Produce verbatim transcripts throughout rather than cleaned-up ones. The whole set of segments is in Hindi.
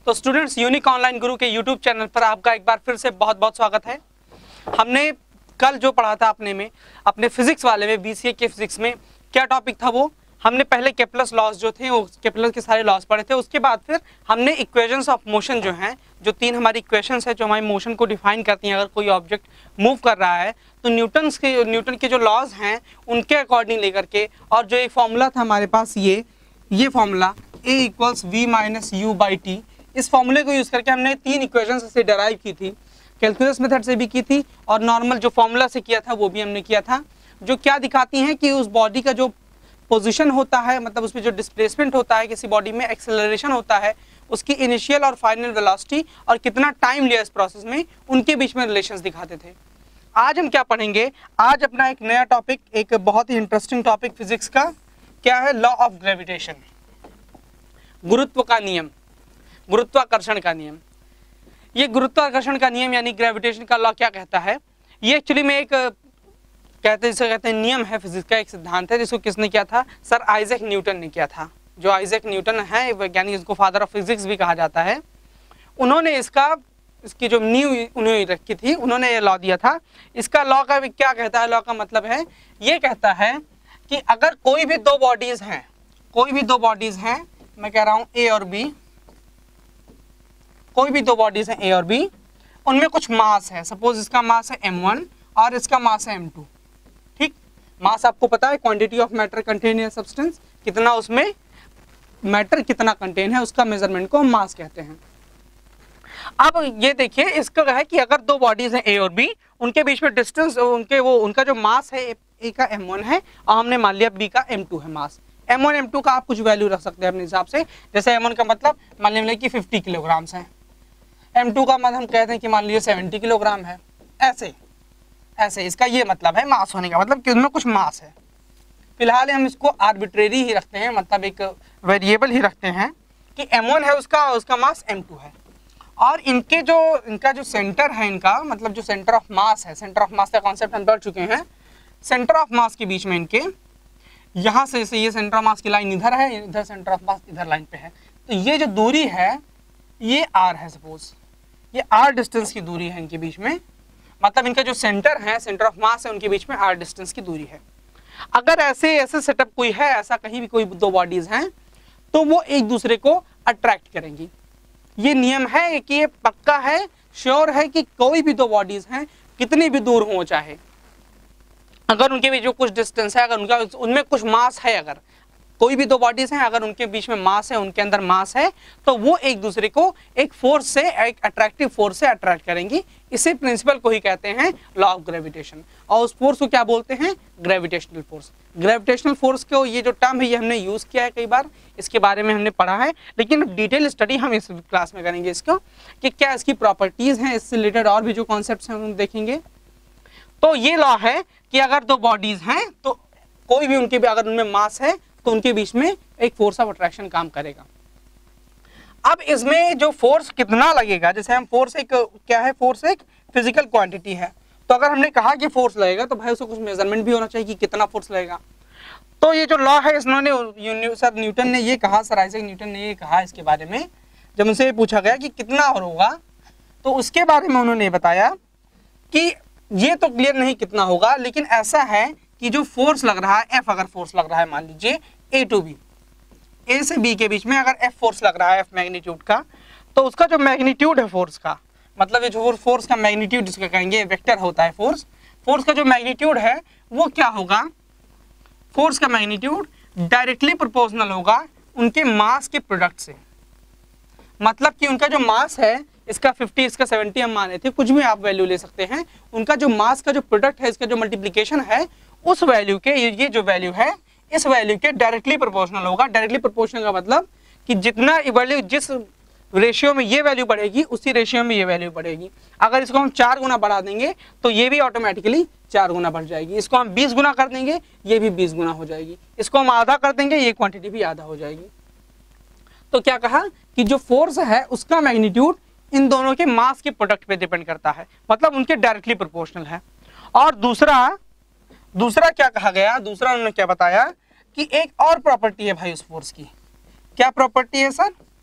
तो स्टूडेंट्स, यूनिक ऑनलाइन गुरु के यूट्यूब चैनल पर आपका एक बार फिर से बहुत बहुत स्वागत है। हमने कल जो पढ़ा था अपने में अपने फिजिक्स वाले में बीसीए के फिजिक्स में क्या टॉपिक था, वो हमने पहले केप्लर्स लॉस जो थे वो केप्लर के सारे लॉस पढ़े थे। उसके बाद फिर हमने इक्वेशंस ऑफ मोशन जो हैं, जो तीन हमारी इक्वेशंस है जो हमारी मोशन को डिफाइन करती हैं। अगर कोई ऑब्जेक्ट मूव कर रहा है तो न्यूटन के न्यूटन के जो लॉज हैं उनके अकॉर्डिंग लेकर के, और जो एक फॉर्मूला था हमारे पास ये ये formula A equals V minus U by T, इस फॉर्मूले को यूज़ करके हमने तीन इक्वेशंस से डेराइव की थी, कैलकुलस मेथड से भी की थी और नॉर्मल जो फॉर्मूला से किया था वो भी हमने किया था, जो क्या दिखाती हैं कि उस बॉडी का जो पोजीशन होता है, मतलब उसमें जो डिस्प्लेसमेंट होता है, किसी बॉडी में एक्सेलरेशन होता है, उसकी इनिशियल और फाइनल वेलोसिटी और कितना टाइम लिया इस प्रोसेस में, उनके बीच में रिलेशंस दिखाते थे। आज हम क्या पढ़ेंगे, आज अपना एक नया टॉपिक, एक बहुत ही इंटरेस्टिंग टॉपिक फिजिक्स का क्या है, लॉ ऑफ ग्रेविटेशन, गुरुत्व का नियम, गुरुत्वाकर्षण का नियम। ये गुरुत्वाकर्षण का नियम यानी ग्रेविटेशन का लॉ क्या कहता है, ये एक्चुअली में एक कहते जिसे कहते हैं नियम है, फिजिक्स का एक सिद्धांत है, जिसको किसने किया था, सर आइजैक न्यूटन ने किया था। जो आइजैक न्यूटन है वैज्ञानिक, जिसको फादर ऑफ फिजिक्स भी कहा जाता है, उन्होंने इसका इसकी जो नींव उन्होंने रखी थी, उन्होंने ये लॉ दिया था। इसका लॉ का क्या कहता है, लॉ का मतलब है, ये कहता है कि अगर कोई भी दो बॉडीज हैं, कोई भी दो बॉडीज हैं, मैं कह रहा हूं ए और बी, कोई भी दो बॉडीज हैं ए और बी, उनमें कुछ मास है। सपोज इसका मास है एम वन और इसका मास है एम टू। ठीक, मास आपको पता है, quantity of matter contain in substance, कितना उसमें मैटर कितना कंटेन है, उसका मेजरमेंट को हम मास कहते हैं। अब ये देखिए, इसका है कि अगर दो बॉडीज हैं ए और बी, उनके बीच में डिस्टेंस, उनके वो उनका जो मास है ए का एम वन है और हमने मान लिया बी का एम टू है mass. M one M two का आप कुछ वैल्यू रख सकते हैं अपने हिसाब से, जैसे एम वन का मतलब मान लीजिए कि फिफ्टी किलोग्राम्स है, एम टू का मतलब हम कहते हैं कि मान लीजिए सेवेंटी किलोग्राम है। ऐसे ऐसे इसका ये मतलब है मास होने का, मतलब कि उनमें कुछ मास है। फिलहाल हम इसको आर्बिट्रेरी ही रखते हैं, मतलब एक वेरिएबल ही रखते हैं कि एम वन है उसका उसका मास एम टू है। और इनके जो इनका जो सेंटर है, इनका मतलब जो सेंटर ऑफ मास है, सेंटर ऑफ मास का कॉन्सेप्ट हम पढ़ चुके हैं। सेंटर ऑफ मास के बीच में इनके यहाँ से से ये सेंटर ऑफ मास की लाइन इधर है, इधर सेंटर ऑफ मास इधर लाइन पे है, तो ये जो दूरी है ये आर है। सपोज ये आर डिस्टेंस की दूरी है इनके बीच में, मतलब इनका जो सेंटर है, सेंटर ऑफ मास है, उनके बीच में आर डिस्टेंस की दूरी है। अगर ऐसे ऐसे सेटअप कोई है, ऐसा कहीं भी कोई दो बॉडीज हैं, तो वो एक दूसरे को अट्रैक्ट करेंगी। ये नियम है कि ये पक्का है, श्योर है कि कोई भी दो बॉडीज हैं, कितनी भी दूर हो, चाहे अगर उनके बीच जो कुछ डिस्टेंस है, अगर उनका उनमें कुछ मास है, अगर कोई भी दो बॉडीज हैं, अगर उनके बीच में मास है, उनके अंदर मास है, तो वो एक दूसरे को एक फोर्स से, एक अट्रैक्टिव फोर्स से अट्रैक्ट करेंगी। इसी प्रिंसिपल को ही कहते हैं लॉ ऑफ ग्रेविटेशन, और उस फोर्स को क्या बोलते हैं, ग्रेविटेशनल फोर्स। ग्रेविटेशनल फोर्स को ये जो टर्म है ये हमने यूज किया है कई बार, इसके बारे में हमने पढ़ा है, लेकिन डिटेल स्टडी हम इस क्लास में करेंगे इसको, कि क्या इसकी प्रॉपर्टीज हैं, इससे रिलेटेड और भी जो कॉन्सेप्ट्स हैं हम देखेंगे। तो ये लॉ है कि अगर दो बॉडीज हैं तो कोई भी उनके भी अगर उनमें मास है तो उनके बीच में एक फोर्स ऑफ अट्रैक्शन काम करेगा। अब इसमें जो फोर्स कितना लगेगा, जैसे हम फोर्स एक क्या है, फोर्स एक फिजिकल क्वांटिटी है, तो अगर हमने कहा कि फोर्स लगेगा तो भाई उसको कुछ मेजरमेंट भी होना चाहिए कि कितना फोर्स लगेगा। तो ये जो लॉ है, इन्होंने सर न्यूटन ने ये कहा, सर आइजैक न्यूटन ने ये कहा इसके बारे में, जब उनसे पूछा गया कि कितना और होगा, तो उसके बारे में उन्होंने बताया कि ये तो क्लियर नहीं कितना होगा, लेकिन ऐसा है कि जो फोर्स लग रहा है, एफ अगर फोर्स लग रहा है, मान लीजिए ए टू बी, ए से बी के बीच में अगर एफ फोर्स लग रहा है, एफ मैग्नीट्यूड का, तो उसका जो मैग्नीट्यूड है फोर्स का, मतलब ये जो फोर्स का मैग्नीट्यूड जिसका कहेंगे वेक्टर होता है, फोर्स फोर्स का जो मैग्नीट्यूड है वो क्या होगा, फोर्स का मैग्नीट्यूड डायरेक्टली प्रोपोर्शनल होगा उनके मास के प्रोडक्ट से। मतलब कि उनका जो मास है, इसका फिफ्टी, इसका सेवेंटी हम माने थे, कुछ भी आप वैल्यू ले सकते हैं, उनका जो मास का जो प्रोडक्ट है, इसका जो मल्टीप्लिकेशन है, उस वैल्यू के, ये जो वैल्यू है इस वैल्यू के डायरेक्टली प्रोपोर्शनल होगा। डायरेक्टली प्रोपोर्शनल का मतलब कि जितना वैल्यू, जिस रेशियो में ये वैल्यू बढ़ेगी उसी रेशियो में ये वैल्यू बढ़ेगी। अगर इसको हम चार गुना बढ़ा देंगे तो ये भी ऑटोमेटिकली चार गुना बढ़ जाएगी, इसको हम बीस गुना कर देंगे ये भी बीस गुना हो जाएगी, इसको हम आधा कर देंगे ये क्वांटिटी भी आधा हो जाएगी। तो क्या कहा कि जो फोर्स है उसका मैग्नीट्यूड इन दोनों के मास के प्रोडक्ट पे डिपेंड करता है, मतलब उनके डायरेक्टली प्रोपोर्शनल है। और दूसरा दूसरा क्या कहा गया, दूसरा उन्होंने क्या बताया कि एक और प्रॉपर्टी है भाई उस फोर्स की। क्या प्रॉपर्टी है सर,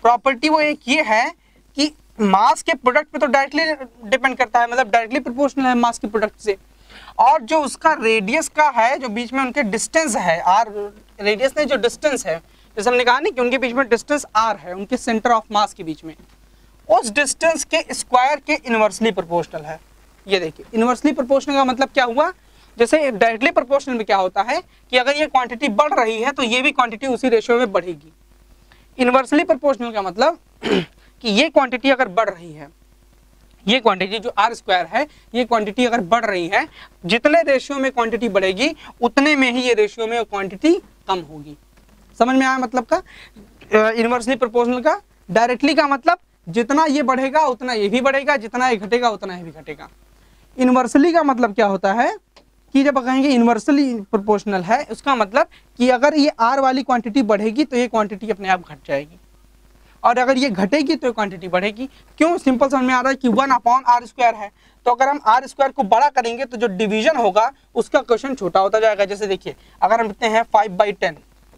प्रॉपर्टी वो एक ये है कि मास के प्रोडक्ट पे तो डायरेक्टली डिपेंड करता है, मतलब डायरेक्टली प्रोपोर्शनल है मास के प्रोडक्ट से, और जो उसका रेडियस का है, जो बीच में उनके डिस्टेंस है आर, रेडियस नहीं जो डिस्टेंस है, जैसे हमने कहा नहीं कि उनके बीच में डिस्टेंस आर है, उनके सेंटर ऑफ मास के बीच में, उस डिस्टेंस के स्क्वायर के इनवर्सली प्रोपोर्शनल है। ये देखिए इनवर्सली प्रोपोर्शनल का मतलब क्या हुआ, जैसे डायरेक्टली प्रोपोर्शनल में क्या होता है कि अगर ये क्वांटिटी बढ़ रही है तो ये भी क्वांटिटी उसी रेशियो में बढ़ेगी। इनवर्सली प्रोपोर्शनल का मतलब कि ये क्वांटिटी अगर बढ़ रही है, ये क्वांटिटी जो आर स्क्वायर है, ये क्वांटिटी अगर बढ़ रही है, जितने रेशियो में क्वांटिटी बढ़ेगी उतने में ही ये रेशियो में क्वांटिटी कम होगी। समझ में आया मतलब का इनवर्सली प्रोपोर्शनल का। डायरेक्टली का मतलब जितना ये बढ़ेगा उतना ये भी बढ़ेगा, जितना ये घटेगा उतना ये भी घटेगा। इनवर्सली का मतलब क्या होता है कि जब कहेंगे इनवर्सली प्रोपोर्शनल है, उसका मतलब कि अगर ये आर वाली क्वांटिटी बढ़ेगी तो ये क्वांटिटी अपने आप घट जाएगी, और अगर ये घटेगी तो क्वांटिटी बढ़ेगी। क्यों? सिंपल समझ में आ रहा है कि वन अपॉन आर स्क्वायर है, तो अगर हम आर स्क्वायर को बड़ा करेंगे तो जो डिवीजन होगा उसका क्वेश्चन छोटा होता जाएगा। जैसे देखिए अगर हम लिखते हैं फाइव बाई टेन,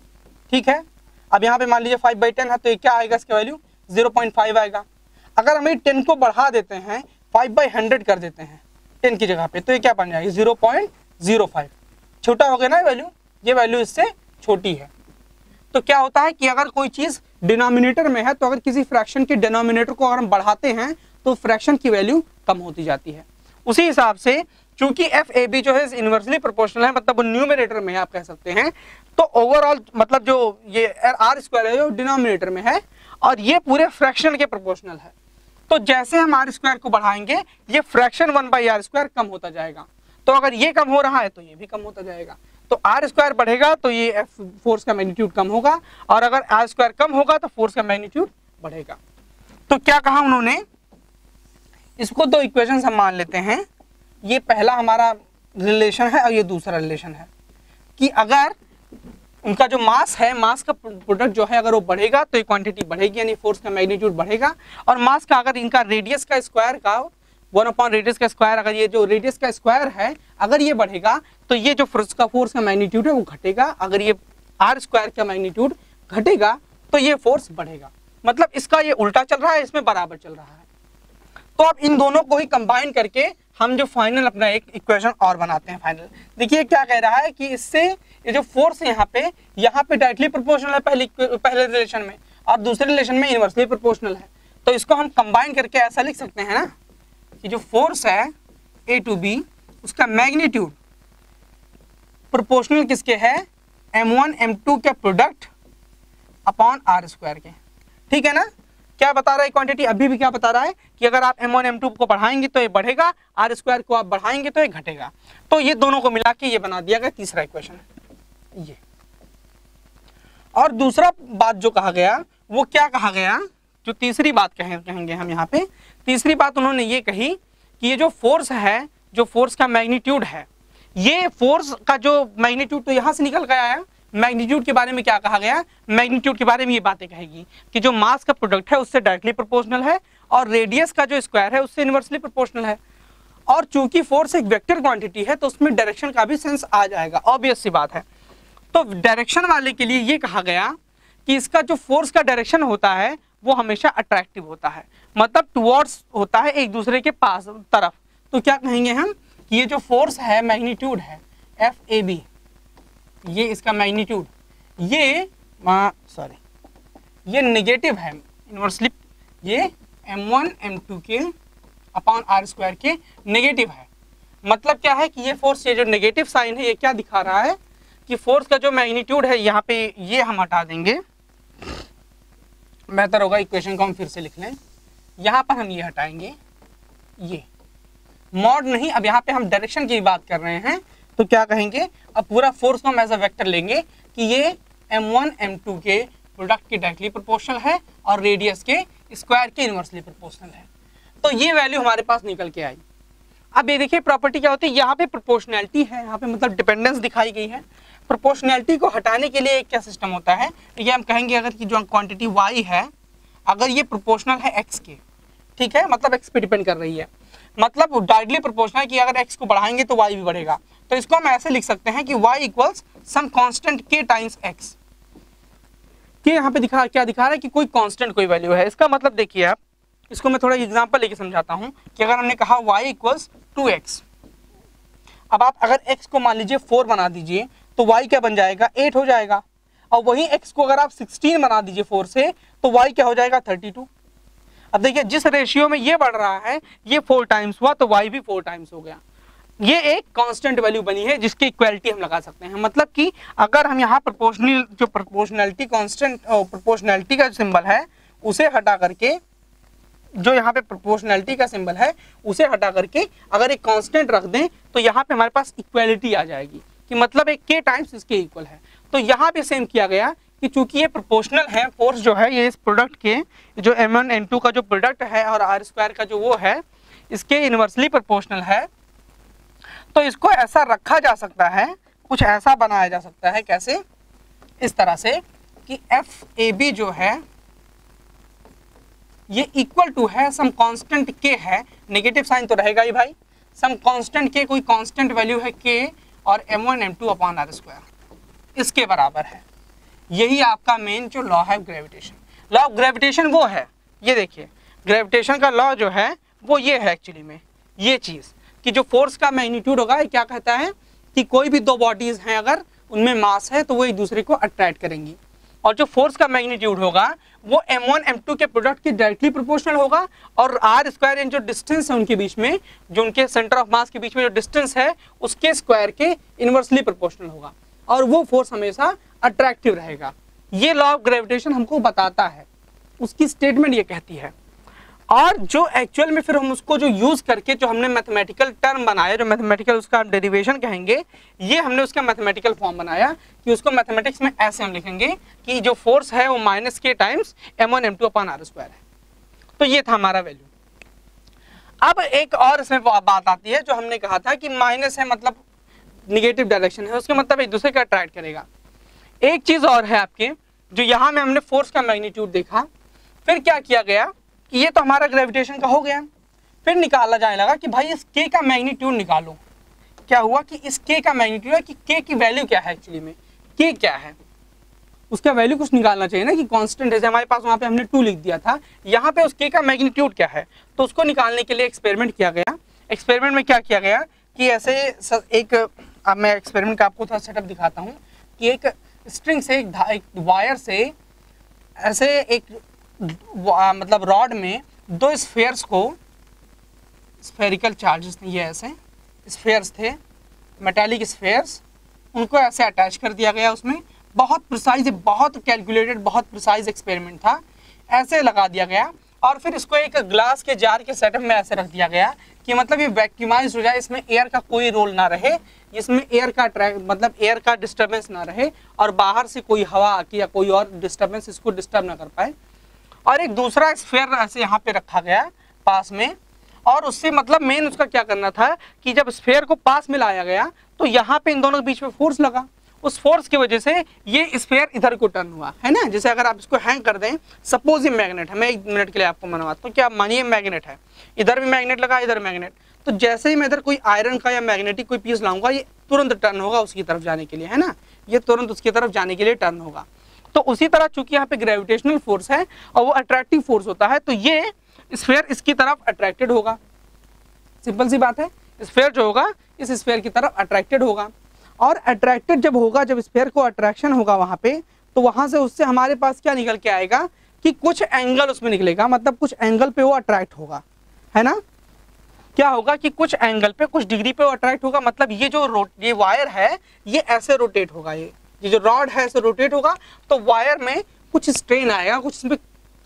ठीक है, अब यहाँ पे मान लीजिए फाइव बाई टेन है तो ये क्या आएगा, इसका वैल्यू जीरो पॉइंट फाइव आएगा। अगर हम टेन को बढ़ा देते हैं, फाइव बाई हंड्रेड कर देते हैं टेन की जगह पे, तो ये क्या बन जाएगी, जीरो पॉइंट जीरो फाइव। छोटा हो गया ना वैल्यू, ये वैल्यू इससे छोटी है। तो क्या होता है कि अगर कोई चीज डिनोमिनेटर में है तो अगर किसी फ्रैक्शन के डिनोमिनेटर को अगर हम बढ़ाते हैं तो फ्रैक्शन की वैल्यू कम होती जाती है। उसी हिसाब से चूंकि एफ ए बी जो है इनवर्सली प्रोपोर्शनल है, मतलब न्यूमरेटर में है आप कह सकते हैं, तो ओवरऑल मतलब जो ये आर स्क्वायर है जो डिनोमिनेटर में है और ये पूरे फ्रैक्शन के प्रोपोर्शनल है। तो जैसे हम आर स्क्वायर को बढ़ाएंगे ये fraction one by R square कम होता जाएगा। तो अगर ये कम हो रहा है तो ये भी कम होता जाएगा। तो आर स्क्वायर बढ़ेगा तो ये एफ फोर्स का मैग्नीट्यूड कम होगा, और अगर आर स्क्वायर कम होगा तो फोर्स का मैग्नीट्यूड बढ़ेगा। तो क्या कहा उन्होंने, इसको दो इक्वेशन हम मान लेते हैं। ये पहला हमारा रिलेशन है और ये दूसरा रिलेशन है कि अगर उनका जो मास है, मास का प्रोडक्ट जो है अगर वो बढ़ेगा तो ये क्वांटिटी बढ़ेगी, यानी फोर्स का मैग्नीट्यूड बढ़ेगा। और मास का अगर इनका रेडियस का स्क्वायर का वन अपॉन रेडियस का स्क्वायर, अगर ये जो रेडियस का स्क्वायर है अगर ये बढ़ेगा तो ये जो फोर्स का फोर्स का मैग्नीट्यूड है वो घटेगा। अगर ये आर स्क्वायर का मैग्नीट्यूड घटेगा तो ये फोर्स बढ़ेगा। मतलब इसका ये उल्टा चल रहा है, इसमें बराबर चल रहा है। तो अब इन दोनों को ही कंबाइन करके हम जो फाइनल अपना एक इक्वेशन और बनाते हैं फाइनल। देखिए क्या कह रहा है कि इससे ये जो फोर्स है यहाँ पे यहाँ पे डायरेक्टली प्रोपोर्शनल है पहले पहले रिलेशन में, और दूसरे रिलेशन में इनवर्सली प्रोपोर्शनल है। तो इसको हम कंबाइन करके ऐसा लिख सकते हैं ना कि जो फोर्स है ए टू बी उसका मैग्नीट्यूड प्रोपोर्शनल किसके है, एम वन एम टू के प्रोडक्ट अपॉन आर स्क्वायर के। ठीक है ना। क्या बता रहा है क्वांटिटी, अभी भी क्या बता रहा है कि अगर आप एम वन एम टू को बढ़ाएंगे तो ये बढ़ेगा, आर स्क्वायर को आप बढ़ाएंगे तो ये घटेगा। तो ये दोनों को मिला के ये बना दिया गया तीसरा इक्वेशन ये। और दूसरा बात जो कहा गया वो क्या कहा गया, जो तीसरी बात कहें कहेंगे हम यहाँ पे, तीसरी बात उन्होंने ये कही कि ये जो फोर्स है, जो फोर्स का मैग्नीट्यूड है, ये फोर्स का जो मैग्नीट्यूड तो यहाँ से निकल गया है। मैग्नीट्यूड के बारे में क्या कहा गया, मैग्नीट्यूड के बारे में ये बातें कहेगी कि जो मास का प्रोडक्ट है उससे डायरेक्टली प्रोपोर्शनल है और रेडियस का जो स्क्वायर है उससे इनवर्सली प्रोपोर्शनल है। और चूंकि फोर्स एक वेक्टर क्वांटिटी है तो उसमें डायरेक्शन का भी सेंस आ जाएगा, ऑब्वियस सी बात है। तो डायरेक्शन वाले के लिए ये कहा गया कि इसका जो फोर्स का डायरेक्शन होता है वो हमेशा अट्रैक्टिव होता है, मतलब टुवर्ड्स होता है एक दूसरे के पास तरफ। तो क्या कहेंगे हम कि ये जो फोर्स है मैग्नीट्यूड है एफ ए बी, ये इसका मैग्नीट्यूड ये सॉरी ये नेगेटिव है इनवर्सली, ये एम वन एम टू के अपॉन आर स्क्वायर के नेगेटिव है। मतलब क्या है कि ये फोर्स, ये जो नेगेटिव साइन है ये क्या दिखा रहा है कि फोर्स का जो मैग्नीट्यूड है यहाँ पे ये हम हटा देंगे, बेहतर होगा इक्वेशन को हम फिर से लिख लें। यहाँ पर हम ये हटाएंगे, ये मॉड नहीं, अब यहाँ पे हम डायरेक्शन की बात कर रहे हैं। तो क्या कहेंगे, अब पूरा फोर्स को हम एज अ वेक्टर लेंगे कि ये एम वन एम टू के प्रोडक्ट के डायरेक्टली प्रोपोर्शनल है और रेडियस के स्क्वायर के इनवर्सली प्रोपोर्शनल है। तो ये वैल्यू हमारे पास निकल के आई। अब ये देखिए प्रॉपर्टी क्या होती है, यहाँ पे प्रोपोर्शनैलिटी है, यहाँ पे मतलब डिपेंडेंस दिखाई गई है। प्रोपोर्शनैलिटी को हटाने के लिए क्या सिस्टम होता है, तो ये हम कहेंगे अगर कि जो क्वांटिटी y है अगर ये प्रोपोर्शनल है x के, ठीक है, मतलब x पे डिपेंड कर रही है, मतलब डायरेक्टली प्रोपोर्शनल है कि अगर x को बढ़ाएंगे तो y भी बढ़ेगा। तो इसको हम ऐसे लिख सकते हैं कि y equals some constant k times x। के यहाँ पे दिखा क्या दिखा रहा है कि कोई कांस्टेंट कोई वैल्यू है। इसका मतलब देखिए आप, इसको मैं थोड़ा एग्जांपल लेके समझाता हूँ कि अगर हमने कहा y इक्वल्स टू एक्स, अब आप अगर x को मान लीजिए फोर बना दीजिए तो y क्या बन जाएगा, एट हो जाएगा। और वही x को अगर आप सिक्सटीन बना दीजिए फोर से तो y क्या हो जाएगा, थर्टी टू। अब देखिए जिस रेशियो में ये बढ़ रहा है ये फोर टाइम्स हुआ तो y भी फोर टाइम्स हो गया। ये एक कांस्टेंट वैल्यू बनी है जिसकी इक्वालिटी हम लगा सकते हैं। मतलब कि अगर हम यहाँ प्रोपोर्शनल जो प्रोपोर्शनैलिटी कांस्टेंट प्रोपोर्शनैलिटी का सिंबल है उसे हटा करके, जो यहाँ पे प्रोपोर्शनैलिटी का सिंबल है उसे हटा करके अगर एक कांस्टेंट रख दें तो यहाँ पे हमारे पास इक्वालिटी आ जाएगी कि मतलब एक के टाइम्स इसके इक्वल है। तो यहाँ पे सेम किया गया कि चूंकि ये प्रोपोर्शनल है, फोर्स जो है ये इस प्रोडक्ट के जो एम वन एम टू का जो प्रोडक्ट है और आर स्क्वायर का जो वो है इसके इनवर्सली प्रोपोर्शनल है, तो इसको ऐसा रखा जा सकता है, कुछ ऐसा बनाया जा सकता है। कैसे, इस तरह से कि एफ ए बी जो है ये इक्वल टू है सम कांस्टेंट के है, नेगेटिव साइन तो रहेगा ही भाई, सम कांस्टेंट के, कोई कांस्टेंट वैल्यू है के और M one M two upon R square इसके बराबर है। यही आपका मेन जो लॉ है ग्रेविटेशन। लॉ ऑफ ग्रेविटेशन वो है, ये देखिए ग्रेविटेशन का लॉ जो है वो ये है एक्चुअली में, ये चीज़ कि जो फोर्स का मैग्नीट्यूड होगा ये क्या कहता है कि कोई भी दो बॉडीज हैं अगर उनमें मास है तो वो एक दूसरे को अट्रैक्ट करेंगी, और जो फोर्स का मैग्नीट्यूड होगा वो एम वन एम टू के प्रोडक्ट के डायरेक्टली प्रोपोर्शनल होगा, और आर स्क्वायर इन जो डिस्टेंस है उनके बीच में, जो उनके सेंटर ऑफ मास के बीच में जो डिस्टेंस है उसके स्क्वायर के इनवर्सली प्रोपोर्शनल होगा, और वो फोर्स हमेशा अट्रैक्टिव रहेगा। ये लॉ ऑफ ग्रेविटेशन हमको बताता है, उसकी स्टेटमेंट ये कहती है। और जो एक्चुअल में फिर हम उसको जो यूज करके जो हमने मैथमेटिकल टर्म बनाया, जो मैथमेटिकल उसका डेरिवेशन कहेंगे, ये हमने उसका मैथमेटिकल फॉर्म बनाया कि उसको मैथमेटिक्स में ऐसे हम लिखेंगे कि जो फोर्स है वो minus K times M one M two upon R square है। तो ये था हमारा वैल्यू। अब एक और इसमें बात आती है, जो हमने कहा था कि माइनस है मतलब निगेटिव डायरेक्शन है, उसके मतलब एक दूसरे का अट्रैक्ट करेगा। एक चीज और है आपके, जो यहाँ में हमने फोर्स का मैग्नीट्यूड देखा, फिर क्या किया गया कि ये तो हमारा ग्रेविटेशन का हो गया, फिर निकाला जाने लगा कि भाई इस के का मैग्नीट्यूड निकालो। क्या हुआ कि इस के का मैग्नीट्यूड है कि के की वैल्यू क्या है, एक्चुअली में के क्या है उसका वैल्यू कुछ निकालना चाहिए ना, कि कांस्टेंट है, हमारे पास वहाँ पे हमने टू लिख दिया था, यहाँ पे उस के का मैग्नीट्यूड क्या है, तो उसको निकालने के लिए एक्सपेरिमेंट किया गया। एक्सपेरिमेंट में क्या किया गया कि ऐसे एक, अब मैं एक्सपेरिमेंट का आपको थोड़ा सेटअप दिखाता हूँ कि एक स्ट्रिंग से, एक, एक वायर से ऐसे एक मतलब रॉड में दो स्फेयर्स को, स्फेरिकल चार्जेस ये ऐसे स्फेयर्स थे, मेटालिक स्फेयर्स, उनको ऐसे अटैच कर दिया गया। उसमें बहुत प्रिसाइज, बहुत कैलकुलेटेड, बहुत प्रिसाइज एक्सपेरिमेंट था, ऐसे लगा दिया गया। और फिर इसको एक ग्लास के जार के सेटअप में ऐसे रख दिया गया कि मतलब ये वैक्यूमाइज हो जाए, इसमें एयर का कोई रोल ना रहे, इसमें एयर का ट्रैक मतलब एयर का डिस्टर्बेंस ना रहे, और बाहर से कोई हवा आके या कोई और डिस्टर्बेंस इसको डिस्टर्ब ना कर पाए। और एक दूसरा स्फेयर ऐसे यहाँ पे रखा गया पास में, और उससे मतलब मेन उसका क्या करना था कि जब स्फेयर को पास में लाया गया तो यहाँ पे इन दोनों के बीच में फोर्स लगा, उस फोर्स की वजह से ये स्फेयर इधर को टर्न हुआ, है ना। जैसे अगर आप इसको हैंग कर दें, सपोज ये मैग्नेट है, मैं एक मिनट के लिए आपको मनवाता हूँ, क्या मानिए मैग्नेट है, इधर भी मैग्नेट लगा, इधर मैग्नेट, तो जैसे ही मैं इधर कोई आयरन का या मैग्नेटिक कोई पीस लाऊंगा ये तुरंत टर्न होगा उसकी तरफ जाने के लिए, है ना, ये तुरंत उसकी तरफ जाने के लिए टर्न होगा। तो उसी तरह चूंकि यहाँ पे ग्रेविटेशनल फोर्स है और वो अट्रैक्टिव फोर्स होता है, तो ये स्फेयर इसकी तरफ अट्रैक्टेड होगा। सिंपल सी बात है, स्फेयर जो होगा इस स्फेयर की तरफ अट्रैक्टेड होगा, और अट्रैक्टेड जब होगा, जब स्फेयर को अट्रैक्शन होगा वहाँ पे, तो वहाँ से उससे हमारे पास क्या निकल के आएगा कि कुछ एंगल उसमें निकलेगा, मतलब कुछ एंगल पे वो अट्रैक्ट होगा, है ना। क्या होगा कि कुछ एंगल पे, कुछ डिग्री पे वो अट्रैक्ट होगा, मतलब ये जो रोट ये वायर है ये ऐसे रोटेट होगा, ये ये जो रॉड है ऐसे रोटेट होगा, तो वायर में कुछ स्ट्रेन आएगा, कुछ इसमें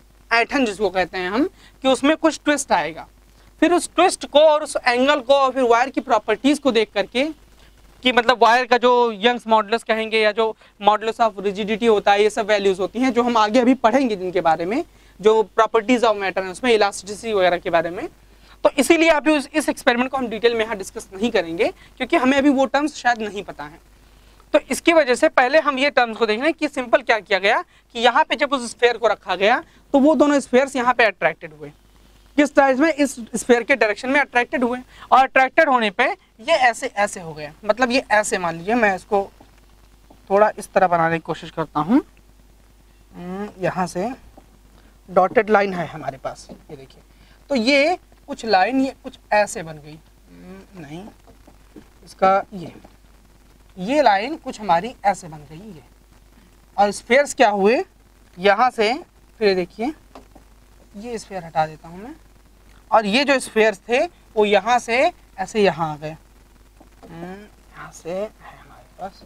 ऐठन जिसको कहते हैं हम, कि उसमें कुछ ट्विस्ट आएगा। फिर उस ट्विस्ट को और उस एंगल को और फिर वायर की प्रॉपर्टीज को देख करके, कि मतलब वायर का जो यंग्स मॉडुलस कहेंगे या जो मॉडुलस ऑफ रिजिडिटी होता है, ये सब वैल्यूज होती हैं जो हम आगे अभी पढ़ेंगे जिनके बारे में, जो प्रॉपर्टीज ऑफ मैटर है उसमें, इलास्टिसिटी वगैरह के बारे में। तो इसीलिए अभी इस एक्सपेरिमेंट को हम डिटेल में यहाँ डिस्कस नहीं करेंगे, क्योंकि हमें अभी वो टर्म्स शायद नहीं पता है। तो इसकी वजह से पहले हम ये टर्म्स को देख लें कि सिंपल क्या किया गया कि यहाँ पे जब उस स्फेयर को रखा गया तो वो दोनों स्फेयर्स यहाँ पे अट्रैक्टेड हुए, किस टाइप में, इस स्फेयर के डायरेक्शन में अट्रैक्टेड हुए, और अट्रैक्टेड होने पे ये ऐसे ऐसे हो गया, मतलब ये ऐसे, मान लीजिए मैं इसको थोड़ा इस तरह बनाने की कोशिश करता हूँ, यहाँ से डॉटेड लाइन है हमारे पास, ये देखिए। तो ये कुछ लाइन ये कुछ ऐसे बन गई, नहीं इसका ये ये लाइन कुछ हमारी ऐसे बन गई ये, और स्फीयर्स क्या हुए यहाँ से, फिर देखिए ये स्फीयर हटा देता हूँ मैं, और ये जो स्फीयर्स थे वो यहाँ से ऐसे यहाँ आ गए, यहाँ से है हमारे पास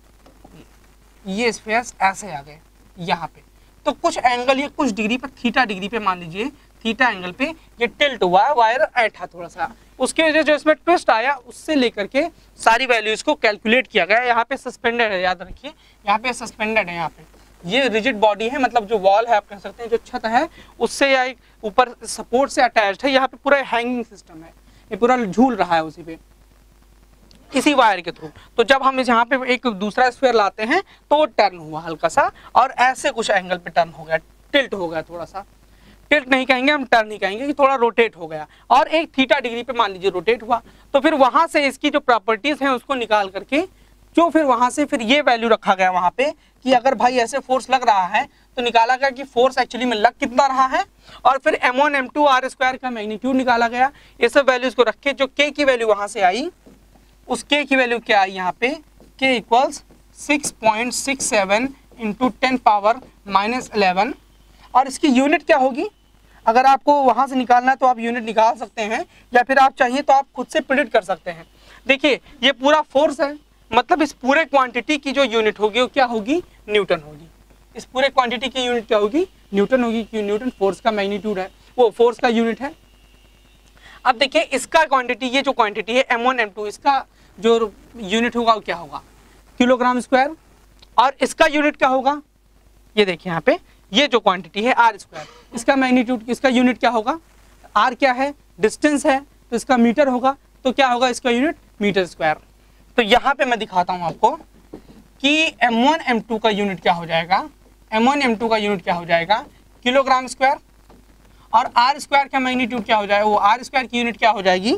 ये स्फीयर्स ऐसे आ गए यहाँ पे। तो कुछ एंगल ये कुछ डिग्री पे, थीटा डिग्री पे मान लीजिए, थीटा एंगल पे ये टिल्ट हुआ, वायर ऐठा थोड़ा सा, उसकी वजह जो इसमें ट्विस्ट आया उससे लेकर के सारी वैल्यूज को कैलकुलेट किया गया। यहाँ पे सस्पेंडेड है, याद रखिए यहाँ पे सस्पेंडेड है, यहाँ पे ये रिजिड बॉडी है, मतलब जो वॉल है आप कह सकते हैं, जो छत है उससे या ऊपर सपोर्ट से अटैच्ड है, यहाँ पे पूरा हैंगिंग सिस्टम है, ये पूरा झूल रहा है उसी पे, इसी वायर के थ्रू। तो जब हम इस यहाँ पे एक दूसरा स्फीयर लाते हैं तो वो टर्न हुआ हल्का सा, और ऐसे कुछ एंगल पे टर्न हो गया, टिल्ट हो गया, थोड़ा सा टिल्ट नहीं कहेंगे हम, टर्न नहीं कहेंगे, कि थोड़ा रोटेट हो गया, और एक थीटा डिग्री पे मान लीजिए रोटेट हुआ। तो फिर वहां से इसकी जो प्रॉपर्टीज हैं उसको निकाल करके, जो फिर वहां से फिर ये वैल्यू रखा गया वहां पे कि अगर भाई ऐसे फोर्स लग रहा है तो निकाला गया कि फोर्स एक्चुअली में लग कितना रहा है, और फिर M one M two R square का मैग्नीट्यूड निकाला गया। ये सब वैल्यूज को रख के जो के की वैल्यू वहां से आई, उस के की वैल्यू क्या आई यहाँ पे, K equals six point six seven into ten power minus eleven. और इसकी यूनिट क्या होगी, अगर आपको वहां से निकालना है तो आप यूनिट निकाल सकते हैं, या फिर आप चाहिए तो आप खुद से प्रिडिक्ट कर सकते हैं। देखिए ये पूरा फोर्स है, मतलब इस पूरे क्वांटिटी की जो यूनिट होगी वो क्या होगी, न्यूटन होगी। इस पूरे क्वांटिटी की यूनिट क्या होगी, न्यूटन होगी, क्योंकि न्यूटन फोर्स का मैग्नीट्यूड है, वो फोर्स का यूनिट है। अब देखिए इसका क्वांटिटी, ये जो क्वांटिटी है एम वन एम टू, इसका जो यूनिट होगा वो क्या होगा, किलोग्राम स्क्वायर, और इसका यूनिट क्या होगा, ये देखिए यहाँ पे ये जो क्वांटिटी है आर स्क्वायर, इसका मैग्नीट्यूड, इसका यूनिट क्या होगा, आर क्या है, डिस्टेंस है, तो इसका मीटर होगा, तो क्या होगा इसका यूनिट, मीटर स्क्वायर। तो यहाँ पे मैं दिखाता हूँ आपको कि एम वन एम टू का यूनिट क्या हो जाएगा, एम वन एम टू का यूनिट क्या हो जाएगा, किलोग्राम स्क्वायर, और आर स्क्वायर का मैग्नीट्यूड क्या हो जाएगा, वो आर स्क्वायर की यूनिट क्या हो जाएगी,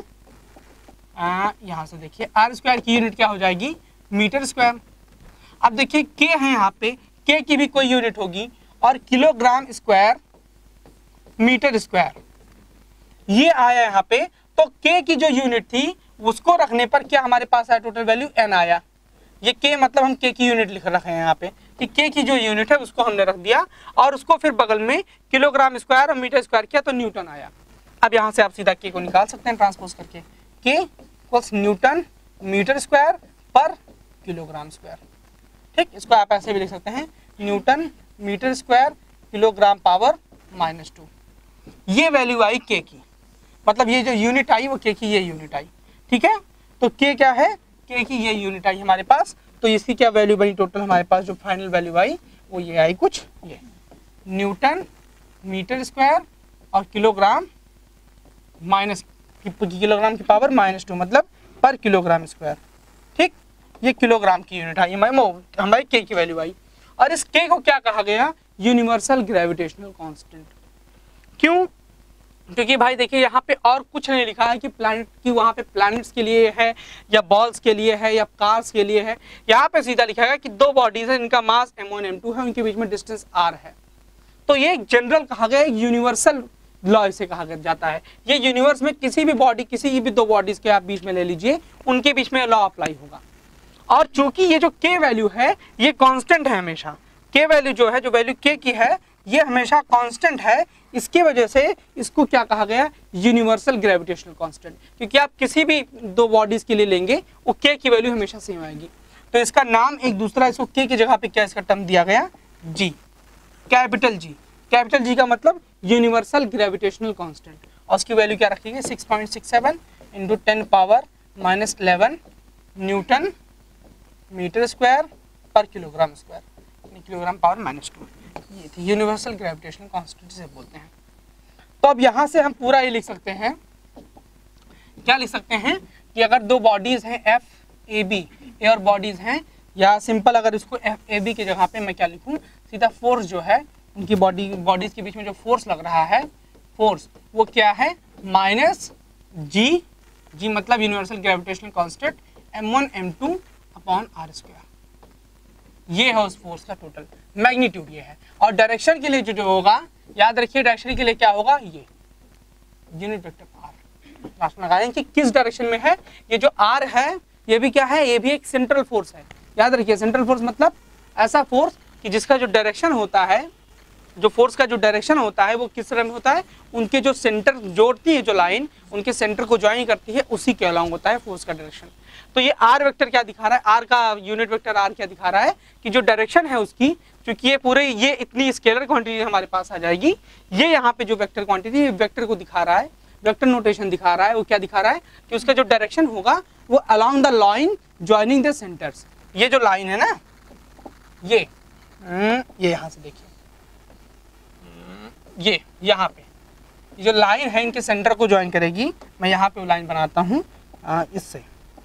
यहाँ से देखिए आर स्क्वायर की यूनिट क्या हो जाएगी, मीटर स्क्वायर। अब देखिए के है यहाँ पे, के की भी कोई यूनिट होगी, और किलोग्राम स्क्वायर मीटर स्क्वायर ये आया यहाँ पे। तो के की जो यूनिट थी उसको रखने पर क्या हमारे पास आया, टोटल वैल्यू एन आया। ये के मतलब हम के की यूनिट लिख रखे हैं यहाँ पे, कि के की जो यूनिट है उसको हमने रख दिया, और उसको फिर बगल में किलोग्राम स्क्वायर और मीटर स्क्वायर किया तो न्यूटन आया। अब यहाँ से आप सीधा के को निकाल सकते हैं ट्रांसपोज करके, K equals newton metre square पर किलोग्राम स्क्वायर। ठीक, इसको आप ऐसे भी लिख सकते हैं, newton metre square kilogram power minus two. ये वैल्यू आई के की, मतलब ये जो यूनिट आई वो के की ये यूनिट आई। ठीक है, तो के क्या है, के की ये यूनिट आई हमारे पास। तो इसकी क्या वैल्यू बनी, टोटल हमारे पास जो फाइनल वैल्यू आई वो ये आई कुछ ये, न्यूटन मीटर स्क्वायर और किलोग्राम माइनस, किलोग्राम की पावर माइनस टू, मतलब पर किलोग्राम स्क्वायर। ठीक, ये किलोग्राम की यूनिट आई हमारी के की वैल्यू आई। और इस के को क्या कहा गया, यूनिवर्सल ग्रेविटेशनल कांस्टेंट। क्यों, क्योंकि भाई देखिए यहाँ पे और कुछ नहीं लिखा है कि प्लैनेट की, वहाँ पे प्लैनेट्स के लिए है या बॉल्स के लिए है या कार्स के लिए है। यहाँ पे सीधा लिखा है कि दो बॉडीज है, इनका mass M one M two है, उनके बीच में डिस्टेंस आर है। तो ये जनरल कहा गया, यूनिवर्सल लॉ इसे कहा जाता है। ये यूनिवर्स में किसी भी बॉडी, किसी भी दो बॉडीज के आप बीच में ले लीजिए, उनके बीच में लॉ अप्लाई होगा। और चूंकि ये जो के वैल्यू है ये कांस्टेंट है हमेशा, के वैल्यू जो है, जो वैल्यू के की है ये हमेशा कांस्टेंट है, इसकी वजह से इसको क्या कहा गया, यूनिवर्सल ग्रेविटेशनल कांस्टेंट। क्योंकि आप किसी भी दो बॉडीज के लिए लेंगे वो के की वैल्यू हमेशा सेम आएगी। तो इसका नाम एक दूसरा, इसको के की जगह पे क्या इसका टर्म दिया गया, जी, कैपिटल जी। कैपिटल जी का मतलब यूनिवर्सल ग्रेविटेशनल कांस्टेंट, और उसकी वैल्यू क्या रखेंगे, six point six seven into ten power minus eleven newton metre square पर kilogram square, kilogram power minus two. ये थी यूनिवर्सल ग्रेविटेशनल कांस्टेंट से बोलते हैं। तो अब यहाँ से हम पूरा ये लिख सकते हैं, क्या लिख सकते हैं कि अगर दो बॉडीज हैं एफ ए बी, ए और बॉडीज हैं, या सिंपल अगर इसको एफ ए बी की जगह पे मैं क्या लिखूं, सीधा फोर्स जो है उनकी बॉडी बॉडीज के बीच में जो फोर्स लग रहा है, फोर्स वो क्या है, माइनस जी, जी मतलब universal gravitational constant M one M two upon R square. ये है उस फोर्स का टोटल मैग्नीट्यूड ये है। और डायरेक्शन के लिए जो जो होगा, याद रखिए डायरेक्शन के लिए क्या होगा, ये यूनिट वेक्टर आर। लास्ट में लगाएं कि किस डायरेक्शन में है। ये जो आर है ये भी क्या है, ये भी एक सेंट्रल फोर्स है। याद रखिए सेंट्रल फोर्स मतलब ऐसा फोर्स कि जिसका जो डायरेक्शन होता है, जो फोर्स का जो डायरेक्शन होता है वो किस तरह में होता है, उनके जो सेंटर जोड़ती है जो लाइन, उनके सेंटर को ज्वाइन करती है, उसी के अलॉन्ग होता है फोर्स का डायरेक्शन। तो ये आर वेक्टर क्या दिखा रहा है, आर का यूनिट वेक्टर आर क्या दिखा रहा है कि जो डायरेक्शन है उसकी, क्योंकि ये पूरे ये इतनी स्केलर क्वांटिटी हमारे पास आ जाएगी, ये यहाँ पे जो वेक्टर क्वांटिटी वेक्टर को दिखा रहा है, वेक्टर नोटेशन दिखा रहा है, वो क्या दिखा रहा है कि उसका जो डायरेक्शन होगा वो along the line joining the centres. ये जो लाइन है ना, ये ये यहाँ से देखिए, ये यहाँ पे ये जो लाइन है इनके सेंटर को ज्वाइन करेगी। मैं यहाँ पे वो लाइन बनाता हूँ इससे,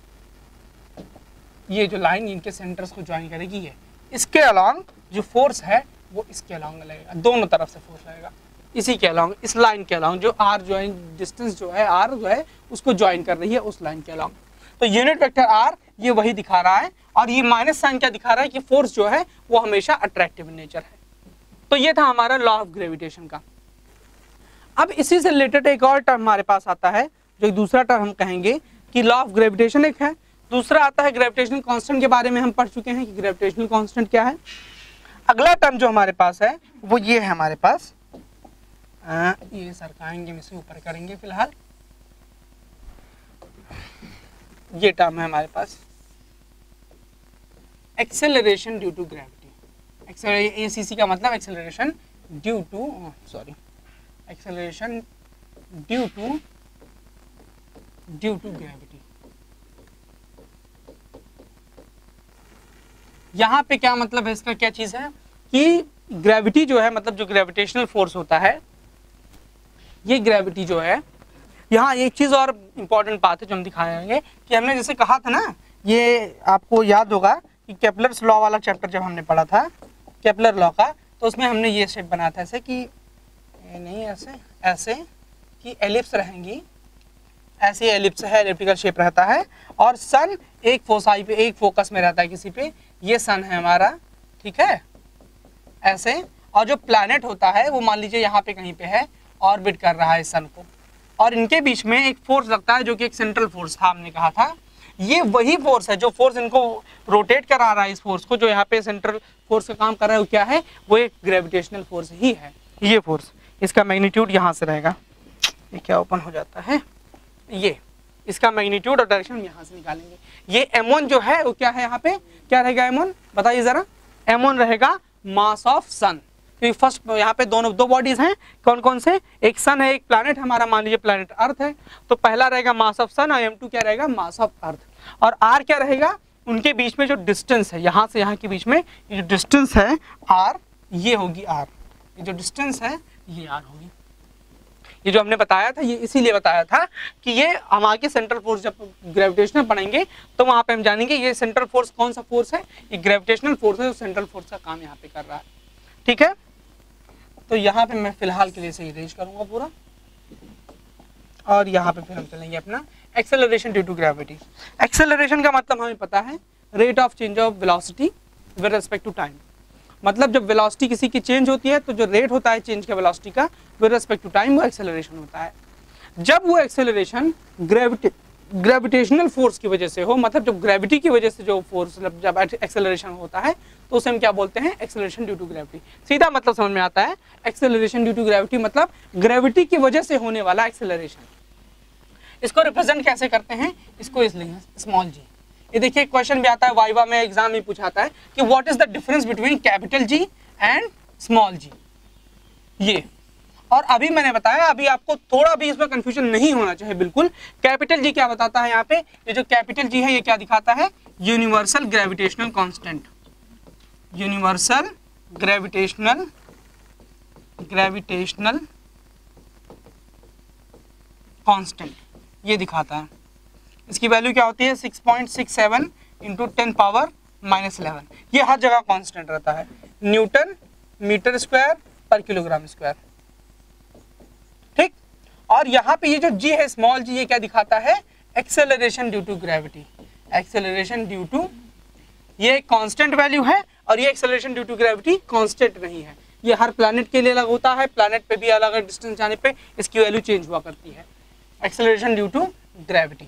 ये जो लाइन इनके सेंटर्स को ज्वाइन करेगी, ये इसके अलॉन्ग जो फोर्स है वो इसके अलॉन्ग लगेगा, दोनों तरफ से फोर्स लगेगा इसी के अलॉन्ग, इस लाइन के अलॉन्ग, जो आर ज्वाइन डिस्टेंस जो है आर जो है उसको ज्वाइन कर रही है उस लाइन के अलॉन्ग। तो यूनिट वेक्टर आर ये वही दिखा रहा है, और ये माइनस साइन क्या दिखा रहा है कि फोर्स जो है वो हमेशा अट्रैक्टिव इन नेचर है। तो ये था हमारा लॉ ऑफ ग्रेविटेशन का। अब इसी से रिलेटेड एक और टर्म हमारे पास आता है, जो दूसरा टर्म हम कहेंगे कि लॉ ऑफ ग्रेविटेशन एक है, दूसरा आता है ग्रेविटेशनल कांस्टेंट के बारे में हम पढ़ चुके हैं कि ग्रेविटेशनल कांस्टेंट क्या है। अगला टर्म जो हमारे पास है वो ये है हमारे पास, आ, ये सरकाएंगे हम इसे ऊपर करेंगे फिलहाल, ये टर्म है हमारे पास acceleration due to gravity. ACC का मतलब acceleration due to sorry acceleration due to due to gravity. यहाँ पे क्या मतलब है इसका, क्या चीज है कि ग्रेविटी जो है, मतलब जो ग्रेविटेशनल फोर्स होता है, ये ग्रेविटी जो है, यहाँ एक चीज और इम्पोर्टेंट बात है जो हम दिखाएंगे कि हमने जैसे कहा था ना, ये आपको याद होगा कि केपलर्स लॉ वाला चैप्टर जब हमने पढ़ा था, केपलर लॉ का, तो उसमें हमने ये शेप बनाया था ऐसे कि नहीं ऐसे ऐसे कि एलिप्स रहेंगी, ऐसे एलिप्स है, एलिप्टिकल शेप रहता है, और सन एक फोसाई पे, एक फोकस में रहता है किसी पे, ये सन है हमारा, ठीक है ऐसे, और जो प्लैनेट होता है वो मान लीजिए यहाँ पे कहीं पे है, ऑर्बिट कर रहा है सन को, और इनके बीच में एक फोर्स लगता है जो कि एक सेंट्रल फोर्स था, हमने कहा था ये वही फोर्स है जो फोर्स इनको रोटेट करा रहा है, इस फोर्स को जो यहाँ पे सेंट्रल फोर्स का काम कर रहा है वो क्या है, वो एक ग्रेविटेशनल फोर्स ही है। ये फोर्स, इसका मैग्नीट्यूड यहाँ से रहेगा, ये क्या ओपन हो जाता है, ये इसका मैग्नीट्यूड और डायरेक्शन यहाँ से निकालेंगे। ये एम वन जो है वो क्या है, यहाँ पे क्या रहेगा एम वन, बताइए जरा। एम वन रहेगा मास ऑफ सन, क्योंकि फर्स्ट यहाँ पे दोनों दो बॉडीज हैं, कौन कौन से, एक सन है, एक प्लैनेट हमारा, मान लीजिए प्लैनेट अर्थ है, तो पहला रहेगा मास ऑफ सन और एम टू क्या रहेगा, मास ऑफ अर्थ। और आर क्या रहेगा, उनके बीच में जो डिस्टेंस है, यहाँ से यहाँ के बीच में ये जो डिस्टेंस है आर, ये होगी आर, ये जो डिस्टेंस है ये आर होगी। ये जो हमने बताया था, ये इसीलिए बताया था कि ये हम आगे सेंट्रल फोर्स जब ग्रेविटेशनल पढ़ेंगे तो वहाँ पे हम जानेंगे ये सेंट्रल फोर्स कौन सा फोर्स है, ये ग्रेविटेशनल फोर्स है जो सेंट्रल फोर्स का काम यहाँ पे कर रहा है, ठीक है। तो यहाँ पे मैं फिलहाल के लिए से इरेज करूंगा पूरा, और यहाँ पे फिर हम चलेंगे अपना acceleration due to gravity. Acceleration का मतलब हमें पता है rate of change of velocity with respect to time, मतलब जब वेलोसिटी किसी की चेंज होती है तो जो रेट होता है चेंज के वेलोसिटी का विद रिस्पेक्ट टू टाइम वो एक्सेलरेशन होता है। जब वो एक्सेलरेशन ग्रेविटी ग्रेविटेशनल फोर्स की वजह से हो, मतलब जब ग्रेविटी की वजह से जो फोर्स जब एक्सेलरेशन होता है तो उसे हम क्या बोलते हैं, एक्सेलरेशन ड्यू टू ग्रेविटी। सीधा मतलब समझ में आता है, एक्सेलरेशन ड्यू टू ग्रेविटी मतलब ग्रेविटी की वजह से होने वाला एक्सेलरेशन। इसको रिप्रेजेंट कैसे करते हैं, इसको इसलिए स्मॉल जी। ये देखिए क्वेश्चन भी आता है वाइवा में, एग्जाम में पूछाता है कि what is the difference between capital G and small G, ये। और अभी मैंने बताया, अभी आपको थोड़ा भी इसमें कंफ्यूजन नहीं होना चाहिए बिल्कुल। कैपिटल जी क्या बताता है यहाँ पे, ये जो कैपिटल जी है ये क्या दिखाता है, universal gravitational constant, universal gravitational gravitational constant ये दिखाता है। इसकी वैल्यू क्या होती है, six point six seven into ten power minus eleven. ये हर जगह कांस्टेंट रहता है, न्यूटन मीटर स्क्वायर पर किलोग्राम स्क्वायर, ठीक। और यहाँ पे ये जो जी है स्मॉल जी, ये क्या दिखाता है, acceleration due to gravity, acceleration due to ये कांस्टेंट वैल्यू है और ये acceleration due to gravity constant नहीं है। ये हर प्लैनेट के लिए अलग होता है, प्लैनेट पे भी अलग अलग डिस्टेंस जाने पे इसकी वैल्यू चेंज हुआ करती है, एक्सेलरेशन ड्यू टू ग्रेविटी।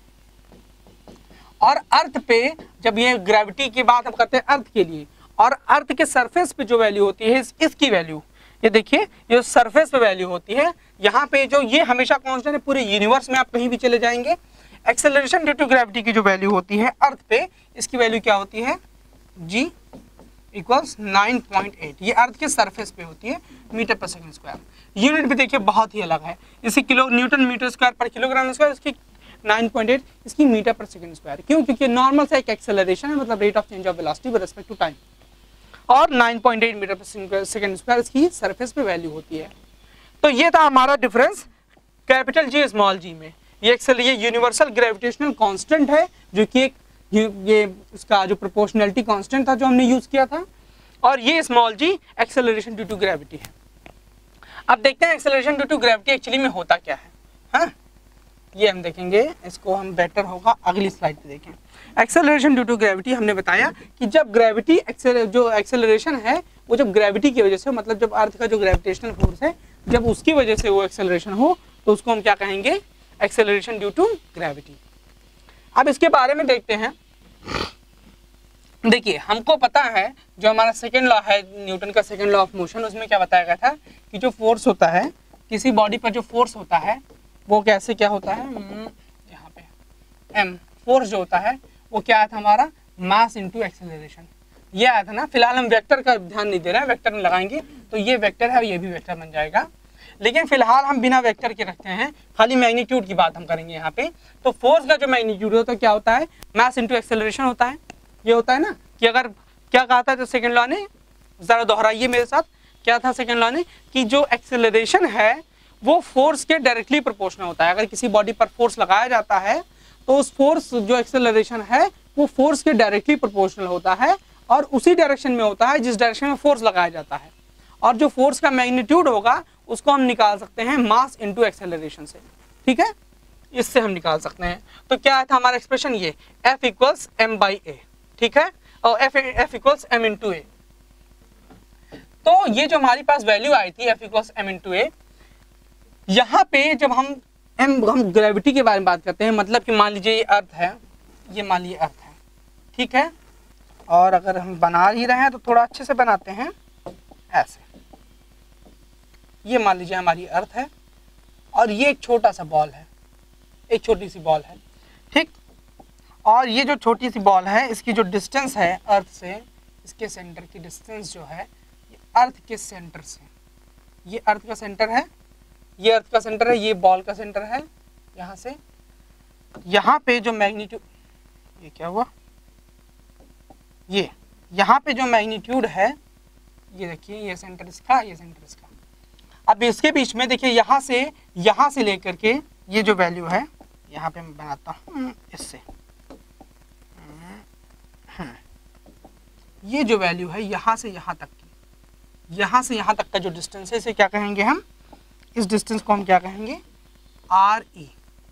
और अर्थ पे जब ये ग्रेविटी की बात हम करते हैं अर्थ के लिए, और अर्थ के सरफेस पे जो वैल्यू होती है इस, इसकी वैल्यू ये देखिए, ये सरफेस पे वैल्यू होती है, यहाँ पे जो ये हमेशा कांस्टेंट है, पूरे यूनिवर्स में आप कहीं भी चले जाएंगे, एक्सेलरेशन ड्यू टू ग्रेविटी की जो वैल्यू होती है अर्थ पे, इसकी वैल्यू क्या होती है, G equals nine point eight. ये अर्थ के सरफेस पे होती है मीटर पर सेकंड स्क्वायर। यूनिट भी देखिए बहुत ही अलग है, इसी किलो न्यूटन मीटर स्क्वायर पर किलोग्राम स्क्वायर, इसकी नाइन पॉइंट एट इसकी मीटर पर सेकंड स्क्वायर। क्यों? क्योंकि नॉर्मल सा एक एक्सेलरेशन है, मतलब rate of change of velocity with respect to time, और नाइन पॉइंट एट मीटर पर सेकंड स्क्वायर इसकी सरफेस पे वैल्यू होती है। तो ये था हमारा difference capital G small G में। ये एक्सेल ये यूनिवर्सल ग्रेविटेशनल कांस्टेंट है, जो कि एक ये इसका जो प्रोपोर्शनैलिटी कांस्टेंट था जो हमने यूज किया था, और ये small G acceleration due to gravity है। अब देखते हैं acceleration due to gravity actually में होता क्या है। हाँ, ये हम देखेंगे, इसको हम बेटर होगा अगली स्लाइड पे देखें। एक्सेलरेशन ड्यू टू ग्रेविटी हमने बताया कि जब ग्रेविटी एक्सेल जो एक्सेलरेशन है वो जब ग्रेविटी की वजह से, मतलब जब अर्थ का जो ग्रेविटेशनल फोर्स है जब उसकी वजह से वो एक्सेलरेशन हो तो उसको हम क्या कहेंगे, एक्सेलरेशन ड्यू टू ग्रेविटी। अब इसके बारे में देखते हैं। देखिए हमको पता है जो हमारा सेकेंड लॉ है न्यूटन का सेकेंड लॉ ऑफ मोशन, उसमें क्या बताया गया था कि जो फोर्स होता है किसी बॉडी पर, जो फोर्स होता है वो कैसे क्या होता है, यहाँ पे एम फोर्स जो होता है वो क्या आया था हमारा, मास इनटू एक्सेलरेशन, ये आया था ना। फिलहाल हम वेक्टर का ध्यान नहीं दे रहे हैं, वेक्टर में लगाएंगे तो ये वेक्टर है और ये भी वेक्टर बन जाएगा, लेकिन फिलहाल हम बिना वेक्टर के रखते हैं, खाली मैग्नीट्यूड की बात हम करेंगे यहाँ पे। तो फोर्स का जो मैग्नीट्यूड होता है क्या होता है, मास इनटू एक्सेलरेशन होता है। ये होता है ना कि अगर क्या कहा था तो सेकेंड लॉ ने, जरा दोहराइए मेरे साथ, क्या था सेकेंड लॉ ने, कि जो एक्सेलरेशन है वो फोर्स के डायरेक्टली प्रोपोर्शनल होता है। अगर किसी बॉडी पर फोर्स लगाया जाता है तो उस फोर्स जो एक्सेलरेशन है वो फोर्स के डायरेक्टली प्रोपोर्शनल होता है, और उसी डायरेक्शन में होता है जिस डायरेक्शन में फोर्स लगाया जाता है। और जो फोर्स का मैग्नीट्यूड होगा उसको हम निकाल सकते हैं मास इनटू एक्सेलरेशन से, ठीक है, इससे हम निकाल सकते हैं। तो क्या था हमारा एक्सप्रेशन, ये F equals M by A, ठीक है, और F F equals M into A. तो ये जो हमारी पास वैल्यू आई थी F equals M into A, यहाँ पे जब हम एम हम ग्रेविटी के बारे में बात करते हैं, मतलब कि मान लीजिए ये अर्थ है, ये मान लीजिए अर्थ है, ठीक है, और अगर हम बना ही रहे हैं तो थोड़ा अच्छे से बनाते हैं ऐसे। ये मान लीजिए हमारी अर्थ है और ये एक छोटा सा बॉल है, एक छोटी सी बॉल है, ठीक, और ये जो छोटी सी बॉल है इसकी जो डिस्टेंस है अर्थ से, इसके सेंटर की डिस्टेंस जो है, ये अर्थ के सेंटर से, ये अर्थ का सेंटर है, ये अर्थ का सेंटर है, ये बॉल का सेंटर है, यहाँ से यहाँ पे जो मैग्नीट्यूड, ये क्या हुआ, ये यहाँ पे जो मैग्नीट्यूड है, ये देखिए, ये सेंटर इसका, ये सेंटर इसका। अब इसके बीच में देखिए यहाँ से यहाँ से लेकर के ये जो वैल्यू है, यहाँ पे मैं बनाता हूँ इससे, ये जो वैल्यू है यहाँ से यहाँ तक की, यहाँ से यहाँ तक का जो डिस्टेंस है इसे क्या कहेंगे हम, इस डिस्टेंस को हम क्या कहेंगे, आर ई।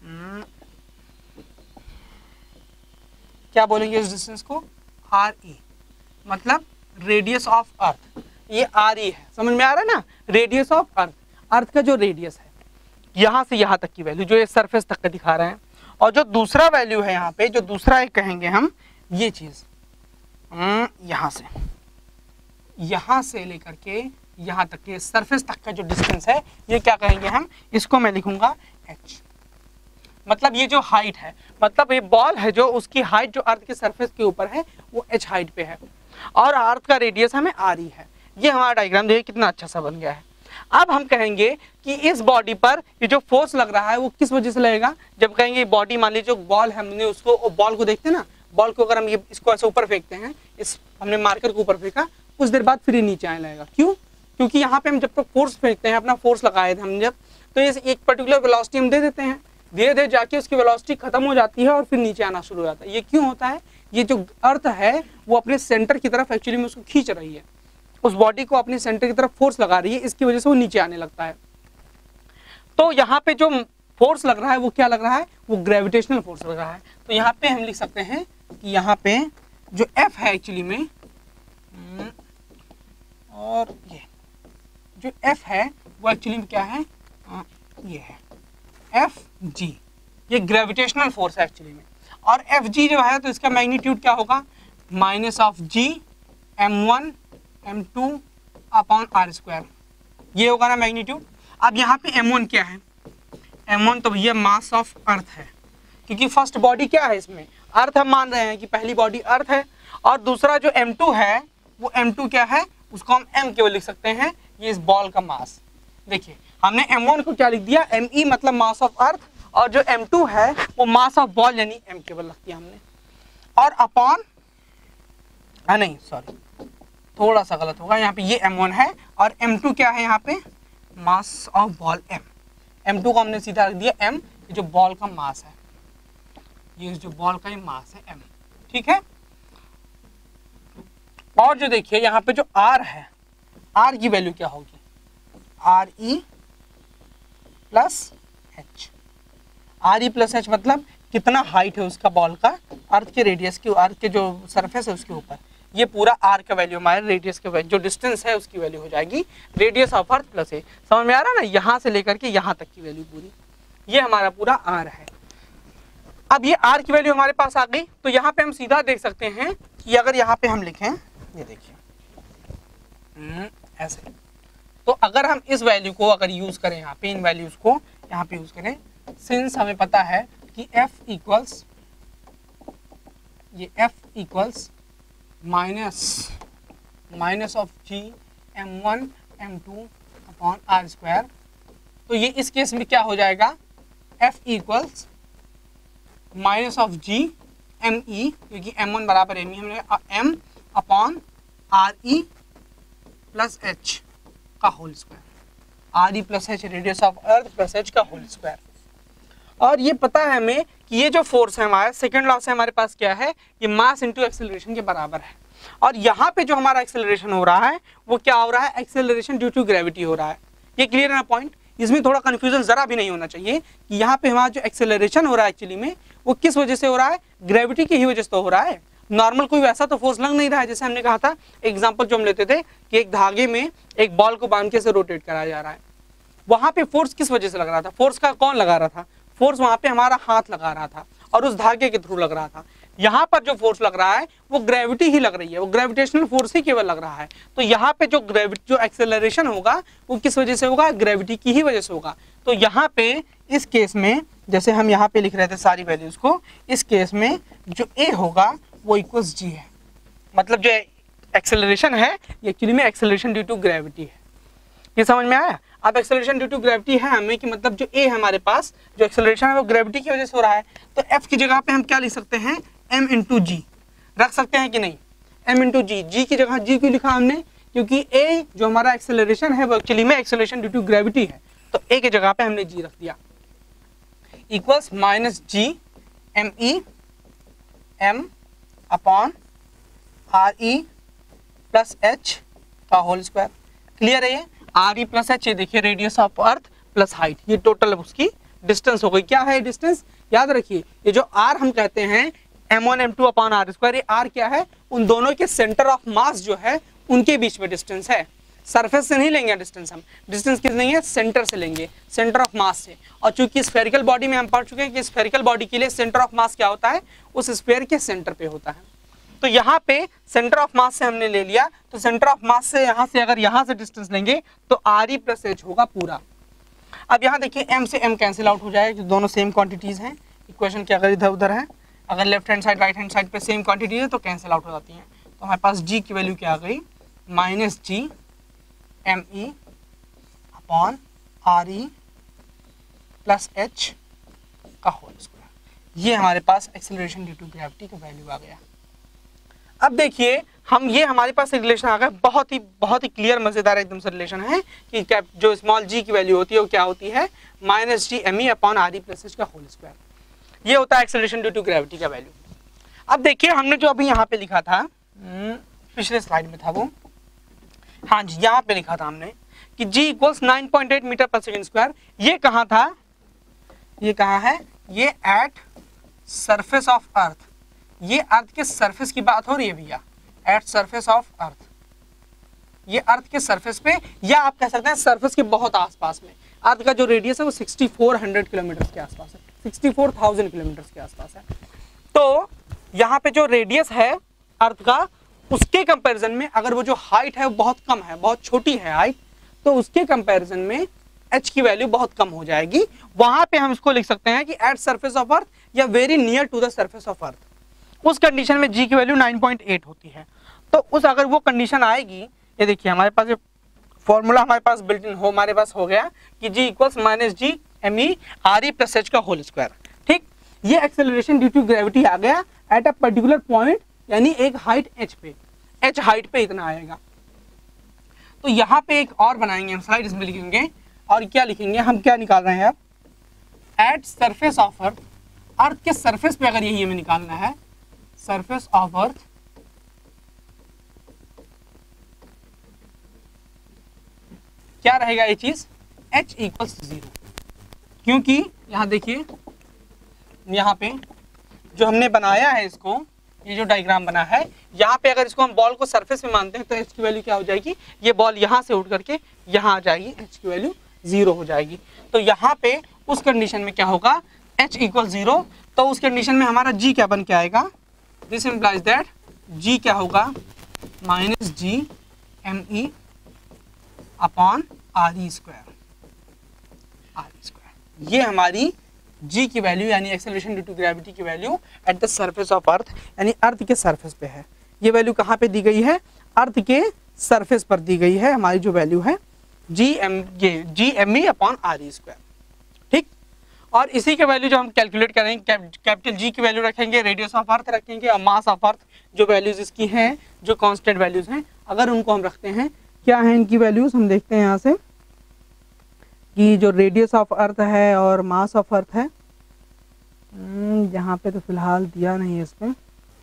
क्या बोलेंगे इस डिस्टेंस को, आर ई, मतलब रेडियस ऑफ अर्थ। ये आर ई है, समझ में आ रहा है ना, रेडियस ऑफ अर्थ, अर्थ का जो रेडियस है यहाँ से यहाँ तक की वैल्यू जो ये सरफेस तक का दिखा रहे हैं। और जो दूसरा वैल्यू है यहाँ पे, जो दूसरा एक कहेंगे हम, ये चीज यहाँ से यहाँ से लेकर के यहाँ तक के सरफेस तक का जो डिस्टेंस है, ये क्या कहेंगे हम, इसको मैं लिखूंगा h। मतलब ये जो हाइट है, मतलब ये बॉल है जो, उसकी हाइट जो अर्थ के सरफेस के ऊपर है वो h हाइट पे है, और अर्थ का रेडियस हमें आर ई है। ये हमारा डायग्राम देखिए कितना अच्छा सा बन गया है। अब हम कहेंगे कि इस बॉडी पर ये जो फोर्स लग रहा है वो किस वजह से लगेगा, जब कहेंगे बॉडी, मान लीजिए जो बॉल है, हमने उसको, बॉल को देखते हैं ना, बॉल को अगर हम ये इसको ऐसे ऊपर फेंकते हैं, इस हमने मार्कर को ऊपर फेंका, कुछ देर बाद फिर नीचे आने लगेगा। क्यों? क्योंकि यहाँ पे हम जब तक फोर्स फेंकते हैं, अपना फोर्स लगाए थे हम जब, तो ये एक पर्टिकुलर वेलोसिटी हम दे देते हैं, धीरे धीरे जाके उसकी वेलोसिटी खत्म हो जाती है और फिर नीचे आना शुरू हो जाता है। ये क्यों होता है, ये जो अर्थ है वो अपने सेंटर की तरफ एक्चुअली में उसको खींच रही है, उस बॉडी को अपने सेंटर की तरफ फोर्स लगा रही है, इसकी वजह से वो नीचे आने लगता है। तो यहाँ पे जो फोर्स लग रहा है वो क्या लग रहा है, वो ग्रेविटेशनल फोर्स लग रहा है। तो यहाँ पे हम लिख सकते हैं कि यहाँ पे जो f है एक्चुअली में, और ये जो f है वो एक्चुअली में क्या है, आ, ये है एफ जी, ये ग्रेविटेशनल फोर्स है एक्चुअली में। और एफ जी जो है तो इसका मैग्नीट्यूड क्या होगा, minus of G M one M two upon R square, ये होगा ना मैग्नीट्यूड। अब यहाँ पे एम वन क्या है, एम वन तो ये मास ऑफ अर्थ है, क्योंकि फर्स्ट बॉडी क्या है इसमें, अर्थ हम मान रहे हैं कि पहली बॉडी अर्थ है। और दूसरा जो एम टू है वो एम टू क्या है, उसको हम m केवल लिख सकते हैं, ये इस बॉल का मास। देखिए हमने एम वन को क्या लिख दिया, me मतलब मास ऑफ अर्थ, और जो एम टू है वो मास ऑफ बॉल यानी m केवल रख दिया हमने। और अपॉन, हाँ नहीं सॉरी थोड़ा सा गलत होगा, यहाँ पे ये एम वन है और एम टू क्या है यहाँ पे, mass of ball m। M two को हमने सीधा रख दिया m, ये जो बॉल का मास है, ये जो बॉल का ये मास है m, ठीक है। और जो देखिए यहाँ पे जो r है, r की वैल्यू क्या होगी, R E plus H. R E plus H मतलब कितना हाइट है उसका बॉल का अर्थ के रेडियस की, अर्थ के जो सरफेस है उसके ऊपर, ये पूरा आर का वैल्यू हमारे रेडियस के वैल्यू, जो डिस्टेंस है उसकी वैल्यू हो जाएगी radius of earth plus A. समझ में आ रहा है ना, यहाँ से लेकर के यहाँ तक की वैल्यू पूरी, ये हमारा पूरा आर है। अब ये आर की वैल्यू हमारे पास आ गई, तो यहाँ पे हम सीधा देख सकते हैं कि अगर यहाँ पे हम लिखें, ये देखिए ऐसे, तो अगर हम इस वैल्यू को अगर यूज करें यहाँ पे, इन वैल्यूज को यहाँ पे यूज करें, सिंस हमें पता है कि f इक्वल्स, ये f equals minus minus of G M one M two upon R square, तो ये इस केस में क्या हो जाएगा, f equals minus of G M E, क्योंकि एम वन बराबर एम ई, हमने m upon R E plus H का whole square, R E plus H radius of earth plus H का होल स्क्वायर। और ये पता है हमें कि ये जो फोर्स है हमारा, सेकंड लॉ से हमारे पास क्या है, ये मास इनटू एक्सेलरेशन के बराबर है। और यहाँ पे जो हमारा एक्सेलरेशन हो रहा है वो क्या हो रहा है, एक्सेलरेशन ड्यू टू ग्रेविटी हो रहा है। ये क्लियर है ना पॉइंट, इसमें थोड़ा कंफ्यूजन जरा भी नहीं होना चाहिए कि यहाँ पे हमारा जो एक्सेलरेशन हो रहा है एक्चुअली में वो किस वजह से हो रहा है, ग्रेविटी की ही वजह से तो हो रहा है। नॉर्मल कोई वैसा तो फोर्स लग नहीं रहा है। जैसे हमने कहा था एग्जांपल जो हम लेते थे कि एक धागे में एक बॉल को बांध के से रोटेट कराया जा रहा है, वहां पे फोर्स किस वजह से लग रहा था, फोर्स का कौन लगा रहा था, फोर्स वहां पे हमारा हाथ लगा रहा था और उस धागे के थ्रू लग रहा था। यहाँ पर जो फोर्स लग रहा है वो ग्रेविटी ही लग रही है, वो ग्रेविटेशनल फोर्स ही केवल लग रहा है। तो यहाँ पे जो ग्रेविटी जो एक्सेलरेशन होगा वो किस वजह से होगा, ग्रेविटी की ही वजह से होगा। तो यहाँ पे इस केस में जैसे हम यहाँ पे लिख रहे थे सारी वैल्यूज को, इस केस में जो ए होगा वो इक्वल्स जी है, मतलब जो एक्सेलरेशन है ये एक्चुअली में एक्सेलरेशन ड्यू टू ग्रेविटी है। ये समझ में आया। अब एक्सेलरेशन ड्यू टू ग्रेविटी है हमें कि मतलब जो ए है हमारे पास जो एक्सेलरेशन है वो ग्रेविटी की वजह से हो रहा है, तो एफ की जगह पे हम क्या लिख सकते हैं, एम इंटू जी रख सकते हैं कि नहीं, एम इंटू जी। जी की जगह जी क्यों लिखा हमने, क्योंकि ए जो हमारा एक्सेलरेशन है वो एक्चुअली में एक्सेलरेशन ड्यू टू ग्रेविटी है, तो ए की जगह पे हमने जी रख दिया, equals minus G M E M upon R E plus H का होल स्क्वायर। क्लियर है ये, आर ई प्लस एच, ये देखिए radius of earth plus height, ये टोटल उसकी डिस्टेंस हो गई। क्या है डिस्टेंस, याद रखिए ये जो आर हम कहते हैं M one M two upon R square, ये आर क्या है, उन दोनों के सेंटर ऑफ मास जो है उनके बीच में डिस्टेंस है। सरफेस से नहीं लेंगे डिस्टेंस, हम डिस्टेंस किस लेंगे, सेंटर से लेंगे, सेंटर ऑफ मास से। और चूंकि स्फेरिकल बॉडी में हम पढ़ चुके हैं कि स्फेरिकल बॉडी के लिए सेंटर ऑफ मास क्या होता है, उस स्फेयर के सेंटर पे होता है। तो यहाँ पे सेंटर ऑफ मास से हमने ले लिया, तो सेंटर ऑफ मास से यहाँ से अगर यहाँ से डिस्टेंस लेंगे तो आर ई प्लस एच होगा पूरा। अब यहाँ देखिए m से m कैंसिल आउट हो जाएगा, दोनों सेम क्वांटिटीज हैं। इक्वेशन के अगर इधर उधर है, अगर left hand side right hand side पे सेम क्वांटिटी है तो कैंसिल आउट हो जाती हैं। तो हमारे पास g की वैल्यू क्या आ गई, minus G M E upon R E plus H का होल स्क्वायर। ये हमारे पास एक्सेलरेशन ड्यू टू ग्रेविटी का वैल्यू आ गया। अब देखिए हम ये हमारे पास रिलेशन आ गया, बहुत ही बहुत ही क्लियर मजेदार एकदम से रिलेशन है कि जो स्मॉल जी की वैल्यू होती है वो क्या होती है, minus G M E upon R E plus H का होल स्क्वायर। ये होता है एक्सेलरेशन ड्यू टू ग्रेविटी का वैल्यू। अब देखिए हमने जो अभी यहाँ पे लिखा था, पिछले स्लाइड में था वो, हाँ जी यहाँ पे लिखा था हमने कि g equals nine point eight metre per second square. ये कहाँ था, ये कहाँ है, ये एट सरफेस ऑफ अर्थ, ये अर्थ के सरफेस की बात हो रही है भैया, एट सरफेस ऑफ अर्थ, ये अर्थ के सरफेस पे, या आप कह सकते हैं सरफेस के बहुत आसपास में। अर्थ का जो रेडियस है वो सिक्सटी फोर हंड्रेड किलोमीटर के आसपास है, सिक्सटी फोर थाउजेंड किलोमीटर के आसपास है। तो यहाँ पे जो रेडियस है अर्थ का, उसके कंपैरिजन में अगर वो जो हाइट है वो बहुत कम है, बहुत छोटी है हाइट, तो उसके कंपैरिजन में h की वैल्यू बहुत कम हो जाएगी। वहां पे हम इसको लिख सकते हैं कि एट सरफेस ऑफ अर्थ या very near to the surface of earth, उस कंडीशन में g की वैल्यू नाइन पॉइंट एट होती है। तो उस अगर वो कंडीशन आएगी, ये देखिए हमारे पास ये फॉर्मूला हमारे पास बिल्ट इन हो हमारे पास हो गया कि g equals minus G M E R E plus H का होल स्क्वायर। ठीक, ये एक्सेलरेशन ड्यू टू ग्रेविटी आ गया एट अ पर्टिकुलर पॉइंट, यानी एक हाइट h पे, h हाइट पे इतना आएगा। तो यहाँ पे एक और बनाएंगे हम स्लाइड, इसमें लिखेंगे और क्या लिखेंगे, हम क्या निकाल रहे हैं अब, at surface of earth, earth के सरफेस पे अगर यही हमें निकालना है, सरफेस ऑफ अर्थ क्या रहेगा ये चीज, h इक्वल्स जीरो, क्योंकि यहाँ देखिए यहाँ पे जो हमने बनाया है इसको, ये जो डायग्राम बना है, यहाँ पे अगर इसको हम बॉल को सरफेस में मानते हैं तो h की वैल्यू क्या हो जाएगी, ये बॉल यहाँ से उठ करके यहाँ आ जाएगी, h की वैल्यू जीरो हो जाएगी। तो यहाँ पे उस कंडीशन में क्या होगा, h इक्वल जीरो, तो उस कंडीशन में हमारा g क्या बन के आएगा, दिस इम्प्लाइज दैट g क्या होगा, minus G M E upon R E square, R E square. ये हमारी g की वैल्यू यानी एक्सेलरेशन ड्यू टू ग्रेविटी की value at the surface of earth, यानी अर्थ के सरफेस पे है। ये वैल्यू कहाँ पे दी गई है, अर्थ के सरफेस पर दी गई है। हमारी जो वैल्यू है जी एम ये G M E upon R E square. ठीक, और इसी के वैल्यू जो हम कैलकुलेट करेंगे, कैपिटल जी की वैल्यू रखेंगे, रेडियस ऑफ अर्थ रखेंगे और मास ऑफ अर्थ जो वैल्यूज इसकी हैं, जो कांस्टेंट वैल्यूज हैं, अगर उनको हम रखते हैं, क्या है इनकी वैल्यूज, हम देखते हैं यहाँ से कि जो रेडियस ऑफ अर्थ है और मास ऑफ अर्थ है, यहाँ पे तो फिलहाल दिया नहीं है इसमें,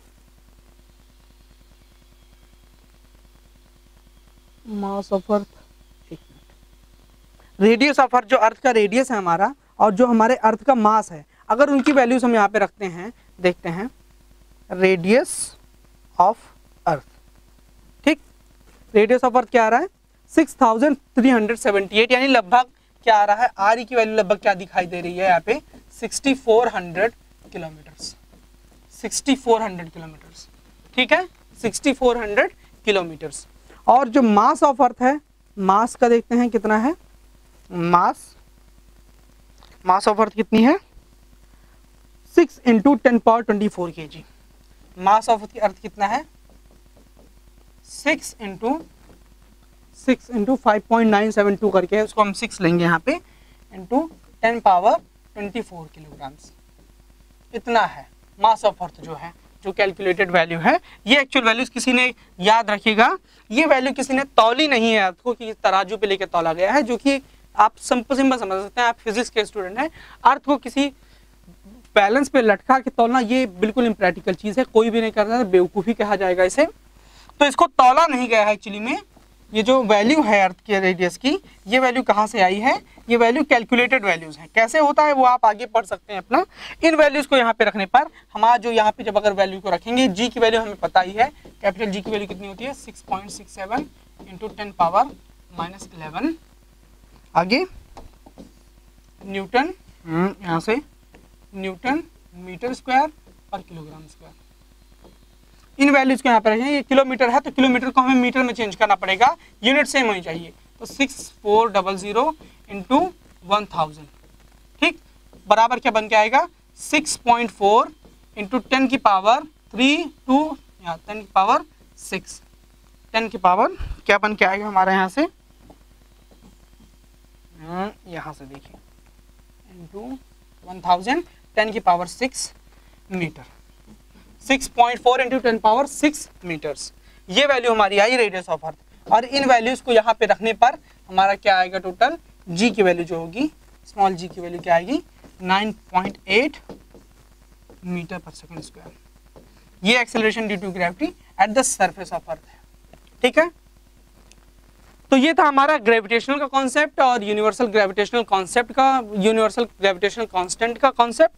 मास ऑफ अर्थ, एक मिनट, रेडियस ऑफ अर्थ, जो अर्थ का रेडियस है हमारा और जो हमारे अर्थ का मास है, अगर उनकी वैल्यूज हम यहाँ पे रखते हैं, देखते हैं रेडियस ऑफ अर्थ। ठीक, रेडियस ऑफ अर्थ क्या आ रहा है, six thousand three hundred seventy eight, यानी लगभग क्या आ रहा है, आर ई की वैल्यू लगभग क्या दिखाई दे रही है यहाँ पे, sixty four hundred kilometres, sixty four hundred kilometres. ठीक है, सिक्सटी फोर हंड्रेड किलोमीटर्स। और जो मास ऑफ अर्थ है, मास का देखते हैं कितना है, मास मास ऑफ अर्थ कितनी है, six into ten power twenty four K G. Mass of earth कितना है, six into six into five point nine seven two करके है, उसको हम सिक्स लेंगे यहाँ पे, into ten power twenty four kilograms, इतना है मास ऑफ अर्थ जो है, जो कैलकुलेटेड वैल्यू है। ये एक्चुअल वैल्यूज किसी ने, याद रखिएगा, ये वैल्यू किसी ने तौली नहीं है अर्थ को, कि तराजू पे लेके तौला गया है, जो कि आप सिंपल सिंपल समझ सकते हैं, आप फिजिक्स के स्टूडेंट हैं, अर्थ को किसी बैलेंस पे लटका के तौलना ये बिल्कुल इम्प्रैक्टिकल चीज़ है, कोई भी नहीं करता, बेवकूफ़ी कहा जाएगा इसे। तो इसको तौला नहीं गया है एक्चुअली में। ये जो वैल्यू है अर्थ के रेडियस की, ये वैल्यू कहाँ से आई है, ये वैल्यू कैलकुलेटेड वैल्यूज हैं। कैसे होता है वो आप आगे पढ़ सकते हैं अपना। इन वैल्यूज को यहाँ पे रखने पर हमारा जो यहाँ पे जब अगर वैल्यू को रखेंगे, जी की वैल्यू हमें पता ही है, कैपिटल जी की वैल्यू कितनी होती है, six point six seven into ten power minus eleven. आगे न्यूटन, यहाँ से न्यूटन मीटर स्क्वायर पर किलोग्राम स्क्वायर। इन वैल्यूज को यहाँ पर रखेंगे। ये किलोमीटर है तो किलोमीटर को हमें मीटर में चेंज करना पड़ेगा, यूनिट सेम होनी चाहिए। तो six four double zero into one thousand, ठीक, बराबर क्या बन के आएगा, six point four into ten की पावर थ्री टू या टेन की पावर सिक्स, टेन की पावर क्या बन के आएगा हमारे यहाँ से, यहाँ से देखिए इंटू वन थाउजेंड टेन की power six metre, six point four into ten power six metres. ये वैल्यू हमारी आई रेडियस ऑफ अर्थ। और इन वैल्यूज को यहाँ पे रखने पर हमारा क्या आएगा, टोटल जी की वैल्यू जो होगी, स्मॉल जी की वैल्यू क्या आएगी, नाइन पॉइंट एट मीटर पर सेकंड स्क्वायर। ये acceleration due to gravity at the surface of earth है, ठीक है। तो ये था हमारा ग्रेविटेशनल का कॉन्सेप्ट और यूनिवर्सल ग्रेविटेशनल कॉन्सेप्ट का, यूनिवर्सल ग्रेविटेशनल कांस्टेंट का कॉन्सेप्ट।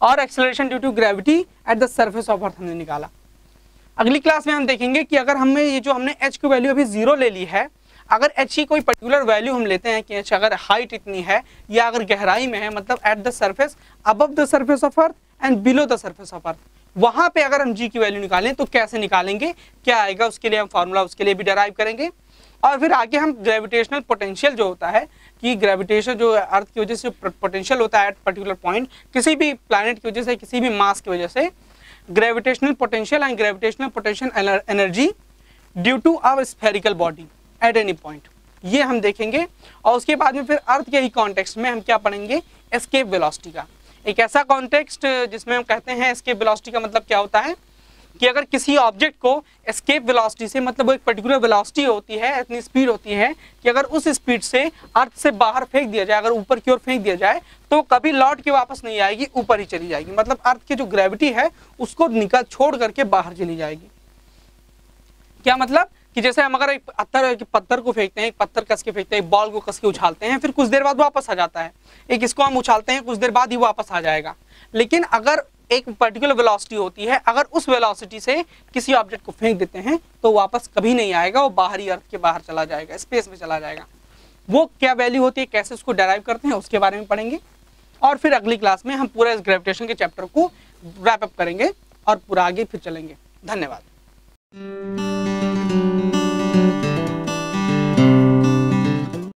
और acceleration due to gravity at the surface of earth हमने निकाला। अगली क्लास में हम देखेंगे कि अगर हमें ये जो हमने h की वैल्यू अभी जीरो ले ली है, अगर h की कोई पर्टिकुलर वैल्यू हम लेते हैं कि h अगर हाइट इतनी है या अगर गहराई में है, मतलब at the surface, above the surface of earth and below the surface of earth, वहां पे अगर हम g की वैल्यू निकालें तो कैसे निकालेंगे, क्या आएगा, उसके लिए हम फार्मूला उसके लिए भी डराइव करेंगे। और फिर आगे हम ग्रेविटेशनल पोटेंशियल जो होता है कि ग्रेविटेशन जो अर्थ की वजह से पोटेंशियल होता है एट पर्टिकुलर पॉइंट, किसी भी प्लैनेट की वजह से, किसी भी मास की वजह से, gravitational potential and gravitational potential energy due to a spherical body at any point, ये हम देखेंगे। और उसके बाद में फिर अर्थ के ही कॉन्टेक्स्ट में हम क्या पढ़ेंगे, एस्केप वेलोसिटी का, एक ऐसा कॉन्टेक्स्ट जिसमें हम कहते हैं एस्केप वेलोसिटी का मतलब क्या होता है कि अगर किसी ऑब्जेक्ट को एस्केप वेलोसिटी से, मतलब वो एक पर्टिकुलर वेलोसिटी होती है, इतनी स्पीड होती है कि अगर उस स्पीड से अर्थ से बाहर फेंक दिया जाए, अगर ऊपर की ओर फेंक दिया जाए तो कभी लौट के वापस नहीं आएगी, ऊपर ही चली जाएगी, मतलब अर्थ की जो ग्रेविटी है उसको निकल छोड़ करके बाहर चली जाएगी। क्या मतलब कि जैसे हम अगर एक पत्थर एक पत्थर को फेंकते हैं, एक पत्थर कस के फेंकते हैं, एक बॉल को कस के उछालते हैं, फिर कुछ देर बाद वापस आ जाता है, एक इसको हम उछालते हैं, कुछ देर बाद ही वापस आ जाएगा। लेकिन अगर एक पर्टिकुलर वेलोसिटी होती है, अगर उस वेलोसिटी से किसी ऑब्जेक्ट को फेंक देते हैं तो वापस कभी नहीं आएगा, वो बाहरी अर्थ के बाहर चला जाएगा, स्पेस में चला जाएगा। वो क्या वैल्यू होती है, कैसे उसको डेराइव करते हैं, उसके बारे में पढ़ेंगे। और फिर अगली क्लास में हम पूरा इस ग्रेविटेशन के चैप्टर को रैप अप करेंगे और पूरा आगे फिर चलेंगे। धन्यवाद।